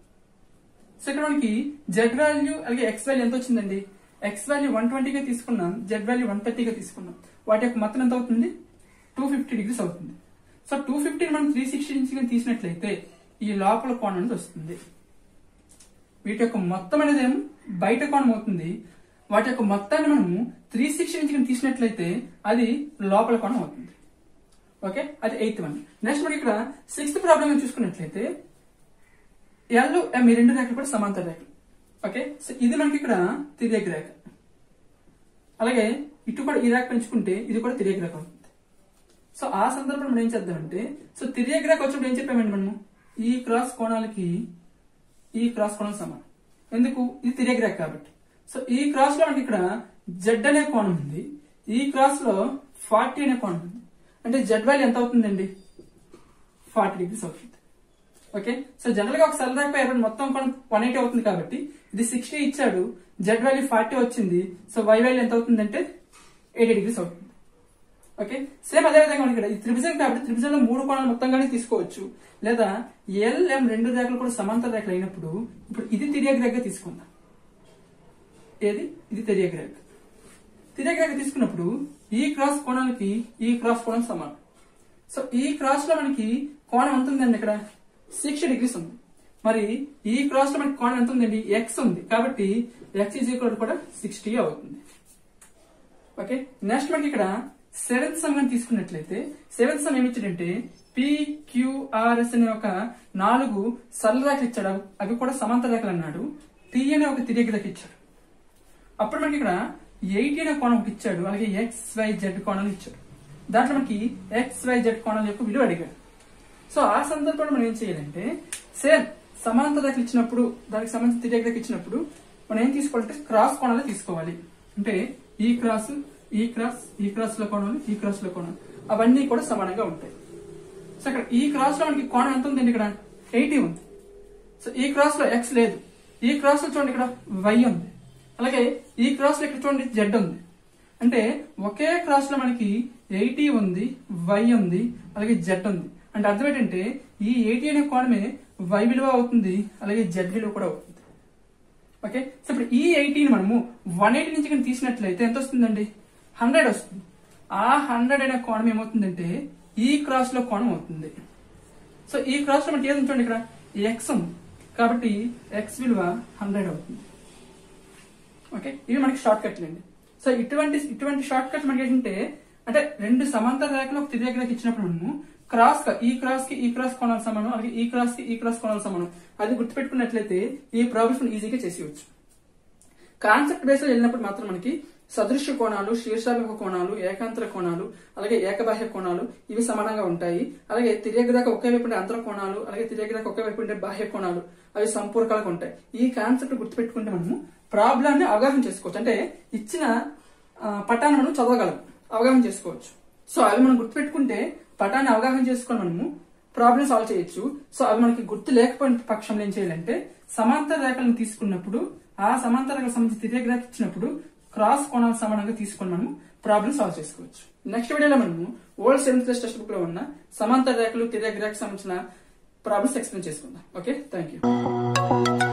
సో ఇక్కడ మనకి జెడ్ వాల్యూ అలాగే ఎక్స్ వాల్యూ ఎంత వచ్చిందండి, ఎక్స్ వాల్యూ వన్ ట్వంటీగా తీసుకున్నాం, జెడ్ వాల్యూ వన్ థర్టీగా తీసుకున్నాం. వాటి యొక్క మొత్తం ఎంత అవుతుంది, టూ ఫిఫ్టీ డిగ్రీస్ అవుతుంది. సో టూ ఫిఫ్టీ మనం త్రీ సిక్స్టీ నుంచి తీసినట్లయితే ఈ లోపల కోణం అనేది వస్తుంది. వీటి యొక్క మొత్తం అనేది ఏమో బయట కోణం అవుతుంది, వాటి యొక్క మొత్తాన్ని మనము త్రీ సిక్స్టీ నుంచి తీసినట్లయితే అది లోపల కోణం అవుతుంది. ఓకే, అది ఎయిత్ వన్. నెక్స్ట్ మనకి ఇక్కడ సిక్స్త్ ప్రాబ్లం చూసుకున్నట్లయితే ఎల్ ఎం ఈ రెండు రేఖలు కూడా సమాంతర రేఖలు. ఓకే, సో ఇది మనకి ఇక్కడ తిర్యక్ రేఖ, అలాగే ఇటు కూడా ఈ రేఖ పెంచుకుంటే ఇది కూడా తిర్యక్ రేఖ అవుతుంది. సో ఆ సందర్భంలో మనం ఏం చేద్దామంటే, సో తిర్యక్ రేఖ వచ్చినప్పుడు ఏం చెప్పామండి మనము, ఈ క్రాస్ కోణాలకి ఈ క్రాస్ కోణం సమానం. ఎందుకు, ఇది తిర్యక్ రేఖ కాబట్టి. సో ఈ క్రాస్ లో మనకి ఇక్కడ జెడ్ అనే కోణం ఉంది, ఈ క్రాస్ లో ఫార్టీ అనే కోణం ఉంది, అంటే జెడ్ వాల్యూ ఎంత అవుతుందండి, ఫార్టీ డిగ్రీస్ అవుతుంది. ఓకే, సో జనరల్ గా ఒక సరళ రేఖపై ఏర్పడిన మొత్తం కోణం వన్ ఎయిటీ అవుతుంది కాబట్టి ఇది సిక్స్టీ ఇచ్చాడు, జెడ్ వాల్యూ ఫార్టీ వచ్చింది. సో వై వాల్యూ ఎంత అవుతుందంటే ఎయిటీ డిగ్రీస్ అవుతుంది. ఓకే, సేమ్ అదే విధంగా మనకి ఇక్కడ ఈ త్రిభుజం కాబట్టి త్రిభుజంలో మూడు కోణాలు మొత్తంగానే తీసుకోవచ్చు, లేదా ఎల్ ఎం రెండు రేఖలు కూడా సమాంతర రేఖలు అయినప్పుడు ఇప్పుడు ఇది తిర్యక్ రేఖ తీసుకుందాం. ఏది, ఇది తిర్యక్ రేఖ. తిర్యక్ రేఖ తీసుకున్నప్పుడు ఈ క్రాస్ కోణాలకి ఈ క్రాస్ కోణం సమానం. సో ఈ క్రాస్ లో మనకి కోణం ఎంత ఉందండి, ఇక్కడ సిక్స్టీ డిగ్రీస్ ఉంది. మరి ఈ క్రాస్ లో మనకి కోణం ఎంత ఉందండి, ఎక్స్ ఉంది, కాబట్టి ఎక్స్ ఈజ్ ఈక్వల్ కూడా సిక్స్టీ అవుతుంది. ఓకే, నెక్స్ట్ మనకి ఇక్కడ సెవెంత్ సమ్ తీసుకున్నట్లయితే సెవెంత్ సమ్ ఏమిచ్చాడంటే పిక్యూఆర్ఎస్ అనే ఒక నాలుగు సరళ రేఖలు ఇచ్చాడు, అవి కూడా సమాంతర రేఖలు అన్నాడు. టీ అనే ఒక తిర్యక్ రేఖ ఇచ్చాడు. అప్పుడు మనకి ఇక్కడ ఎయిటీ అనే కోణం ఒకటి ఇచ్చాడు, అలాగే ఎక్స్ వై జెడ్ కోణాలు ఇచ్చాడు. దాంట్లో మనకి ఎక్స్ వై జెడ్ కోణాల యొక్క విలువ అడిగాడు. సో ఆ సందర్భంలో మనం ఏం చేయాలంటే సేమ్ సమాంతర రేఖలు ఇచ్చినప్పుడు, దానికి సంబంధించిన తిర్యక్ రేఖ ఇచ్చినప్పుడు మనం ఏం తీసుకోవాలంటే క్రాస్ కోణాలు తీసుకోవాలి. అంటే ఈ క్రాస్, ఈ క్రాస్, ఈ క్రాస్ లో కోణాలు, ఈ క్రాస్ లో కోణాలు అవన్నీ కూడా సమానంగా ఉంటాయి. సో ఇక్కడ ఈ క్రాస్ లో మనకి కోణం ఎంత ఉందండి, ఇక్కడ ఎయిటీ ఉంది. సో ఈ క్రాస్ లో ఎక్స్ లేదు, ఈ క్రాస్ లో చూడండి ఇక్కడ వై ఉంది, అలాగే ఈ క్రాస్ లో ఇక్కడ చూడండి జెడ్ ఉంది. అంటే ఒకే క్రాస్ లో మనకి ఎయిటీ ఉంది, వై ఉంది, అలాగే జెడ్ ఉంది. అంటే అర్థం ఏంటంటే ఈ ఎయిటీ అనే కోణమే వై విలువ అవుతుంది, అలాగే జెడ్ విలువ కూడా అవుతుంది. ఓకే, సో ఇప్పుడు ఈ ఎయిటీని మనము వన్ ఎయిటీ నుంచి కానీ తీసినట్లయితే ఎంత వస్తుందండి, హండ్రెడ్ వస్తుంది. ఆ హండ్రెడ్ అనే కోణం ఏమవుతుందంటే ఈ క్రాస్ లో కోణం అవుతుంది. సో ఈ క్రాస్ లో మనకి ఏది చూడండి, ఇక్కడ ఎక్స్ ఉంది, కాబట్టి ఎక్స్ విలువ హండ్రెడ్ అవుతుంది. ఓకే, ఇవి మనకి షార్ట్ కట్లు అండి. సో ఇటువంటి ఇటువంటి షార్ట్ కట్స్ మనకి ఏంటంటే, అంటే రెండు సమాంతర రేఖలు ఒక తిర్యక్ రేఖ ఇచ్చినప్పుడు మనము క్రాస్ ఈ క్రాస్ కి ఈ క్రాస్ కోణాలు సమానం, అలాగే ఈ క్రాస్ కి ఈ క్రాస్ కోణాలు సమానం, అది గుర్తుపెట్టుకున్నట్లయితే ఈ ప్రాబ్లమ్స్ ఈజీగా చేసేయచ్చు. కాన్సెప్ట్ బేస్ లో వెళ్ళినప్పుడు మాత్రం మనకి సదృశ్య కోణాలు, శీర్షాభిముఖ కోణాలు, ఏకాంతర కోణాలు, అలాగే ఏకబాహ్య కోణాలు ఇవి సమానంగా ఉంటాయి. అలాగే తిర్యక్ రేఖ ఒకే వైపు ఉండే అంతర కోణాలు, అలాగే తిర్యక్ రేఖ ఒకే వైపు ఉండే బాహ్య కోణాలు అవి సంపూరకాలుగా ఉంటాయి. ఈ కాన్సెప్ట్ గుర్తుపెట్టుకుంటే మనము ప్రాబ్లాన్ని అవగాహన చేసుకోవచ్చు. అంటే ఇచ్చిన పటాన్ని మనం చదవగలం, అవగాహన చేసుకోవచ్చు. సో అవి మనం గుర్తుపెట్టుకుంటే పటాన్ని అవగాహన చేసుకొని మనము ప్రాబ్లమ్ సాల్వ్ చేయొచ్చు. సో అవి మనకి గుర్తు లేకపోయిన పక్షంలో ఏం చేయాలంటే సమాంతర రేఖలను తీసుకున్నప్పుడు ఆ సమాంతర రేఖలకు సంబంధించి తిర్యక్ రేఖ ఇచ్చినప్పుడు క్రాస్ కోణాలు సమానంగా తీసుకొని మనం ప్రాబ్లమ్ సాల్వ్ చేసుకోవచ్చు. నెక్స్ట్ వీడియోలో మనము old seventh class text book లో ఉన్న సమాంతర రేఖలు, తిర్యక్ రేఖకు సంబంధించిన ప్రాబ్లమ్స్ ఎక్స్ప్లెయిన్ చేసుకుందాం. Okay, thank you.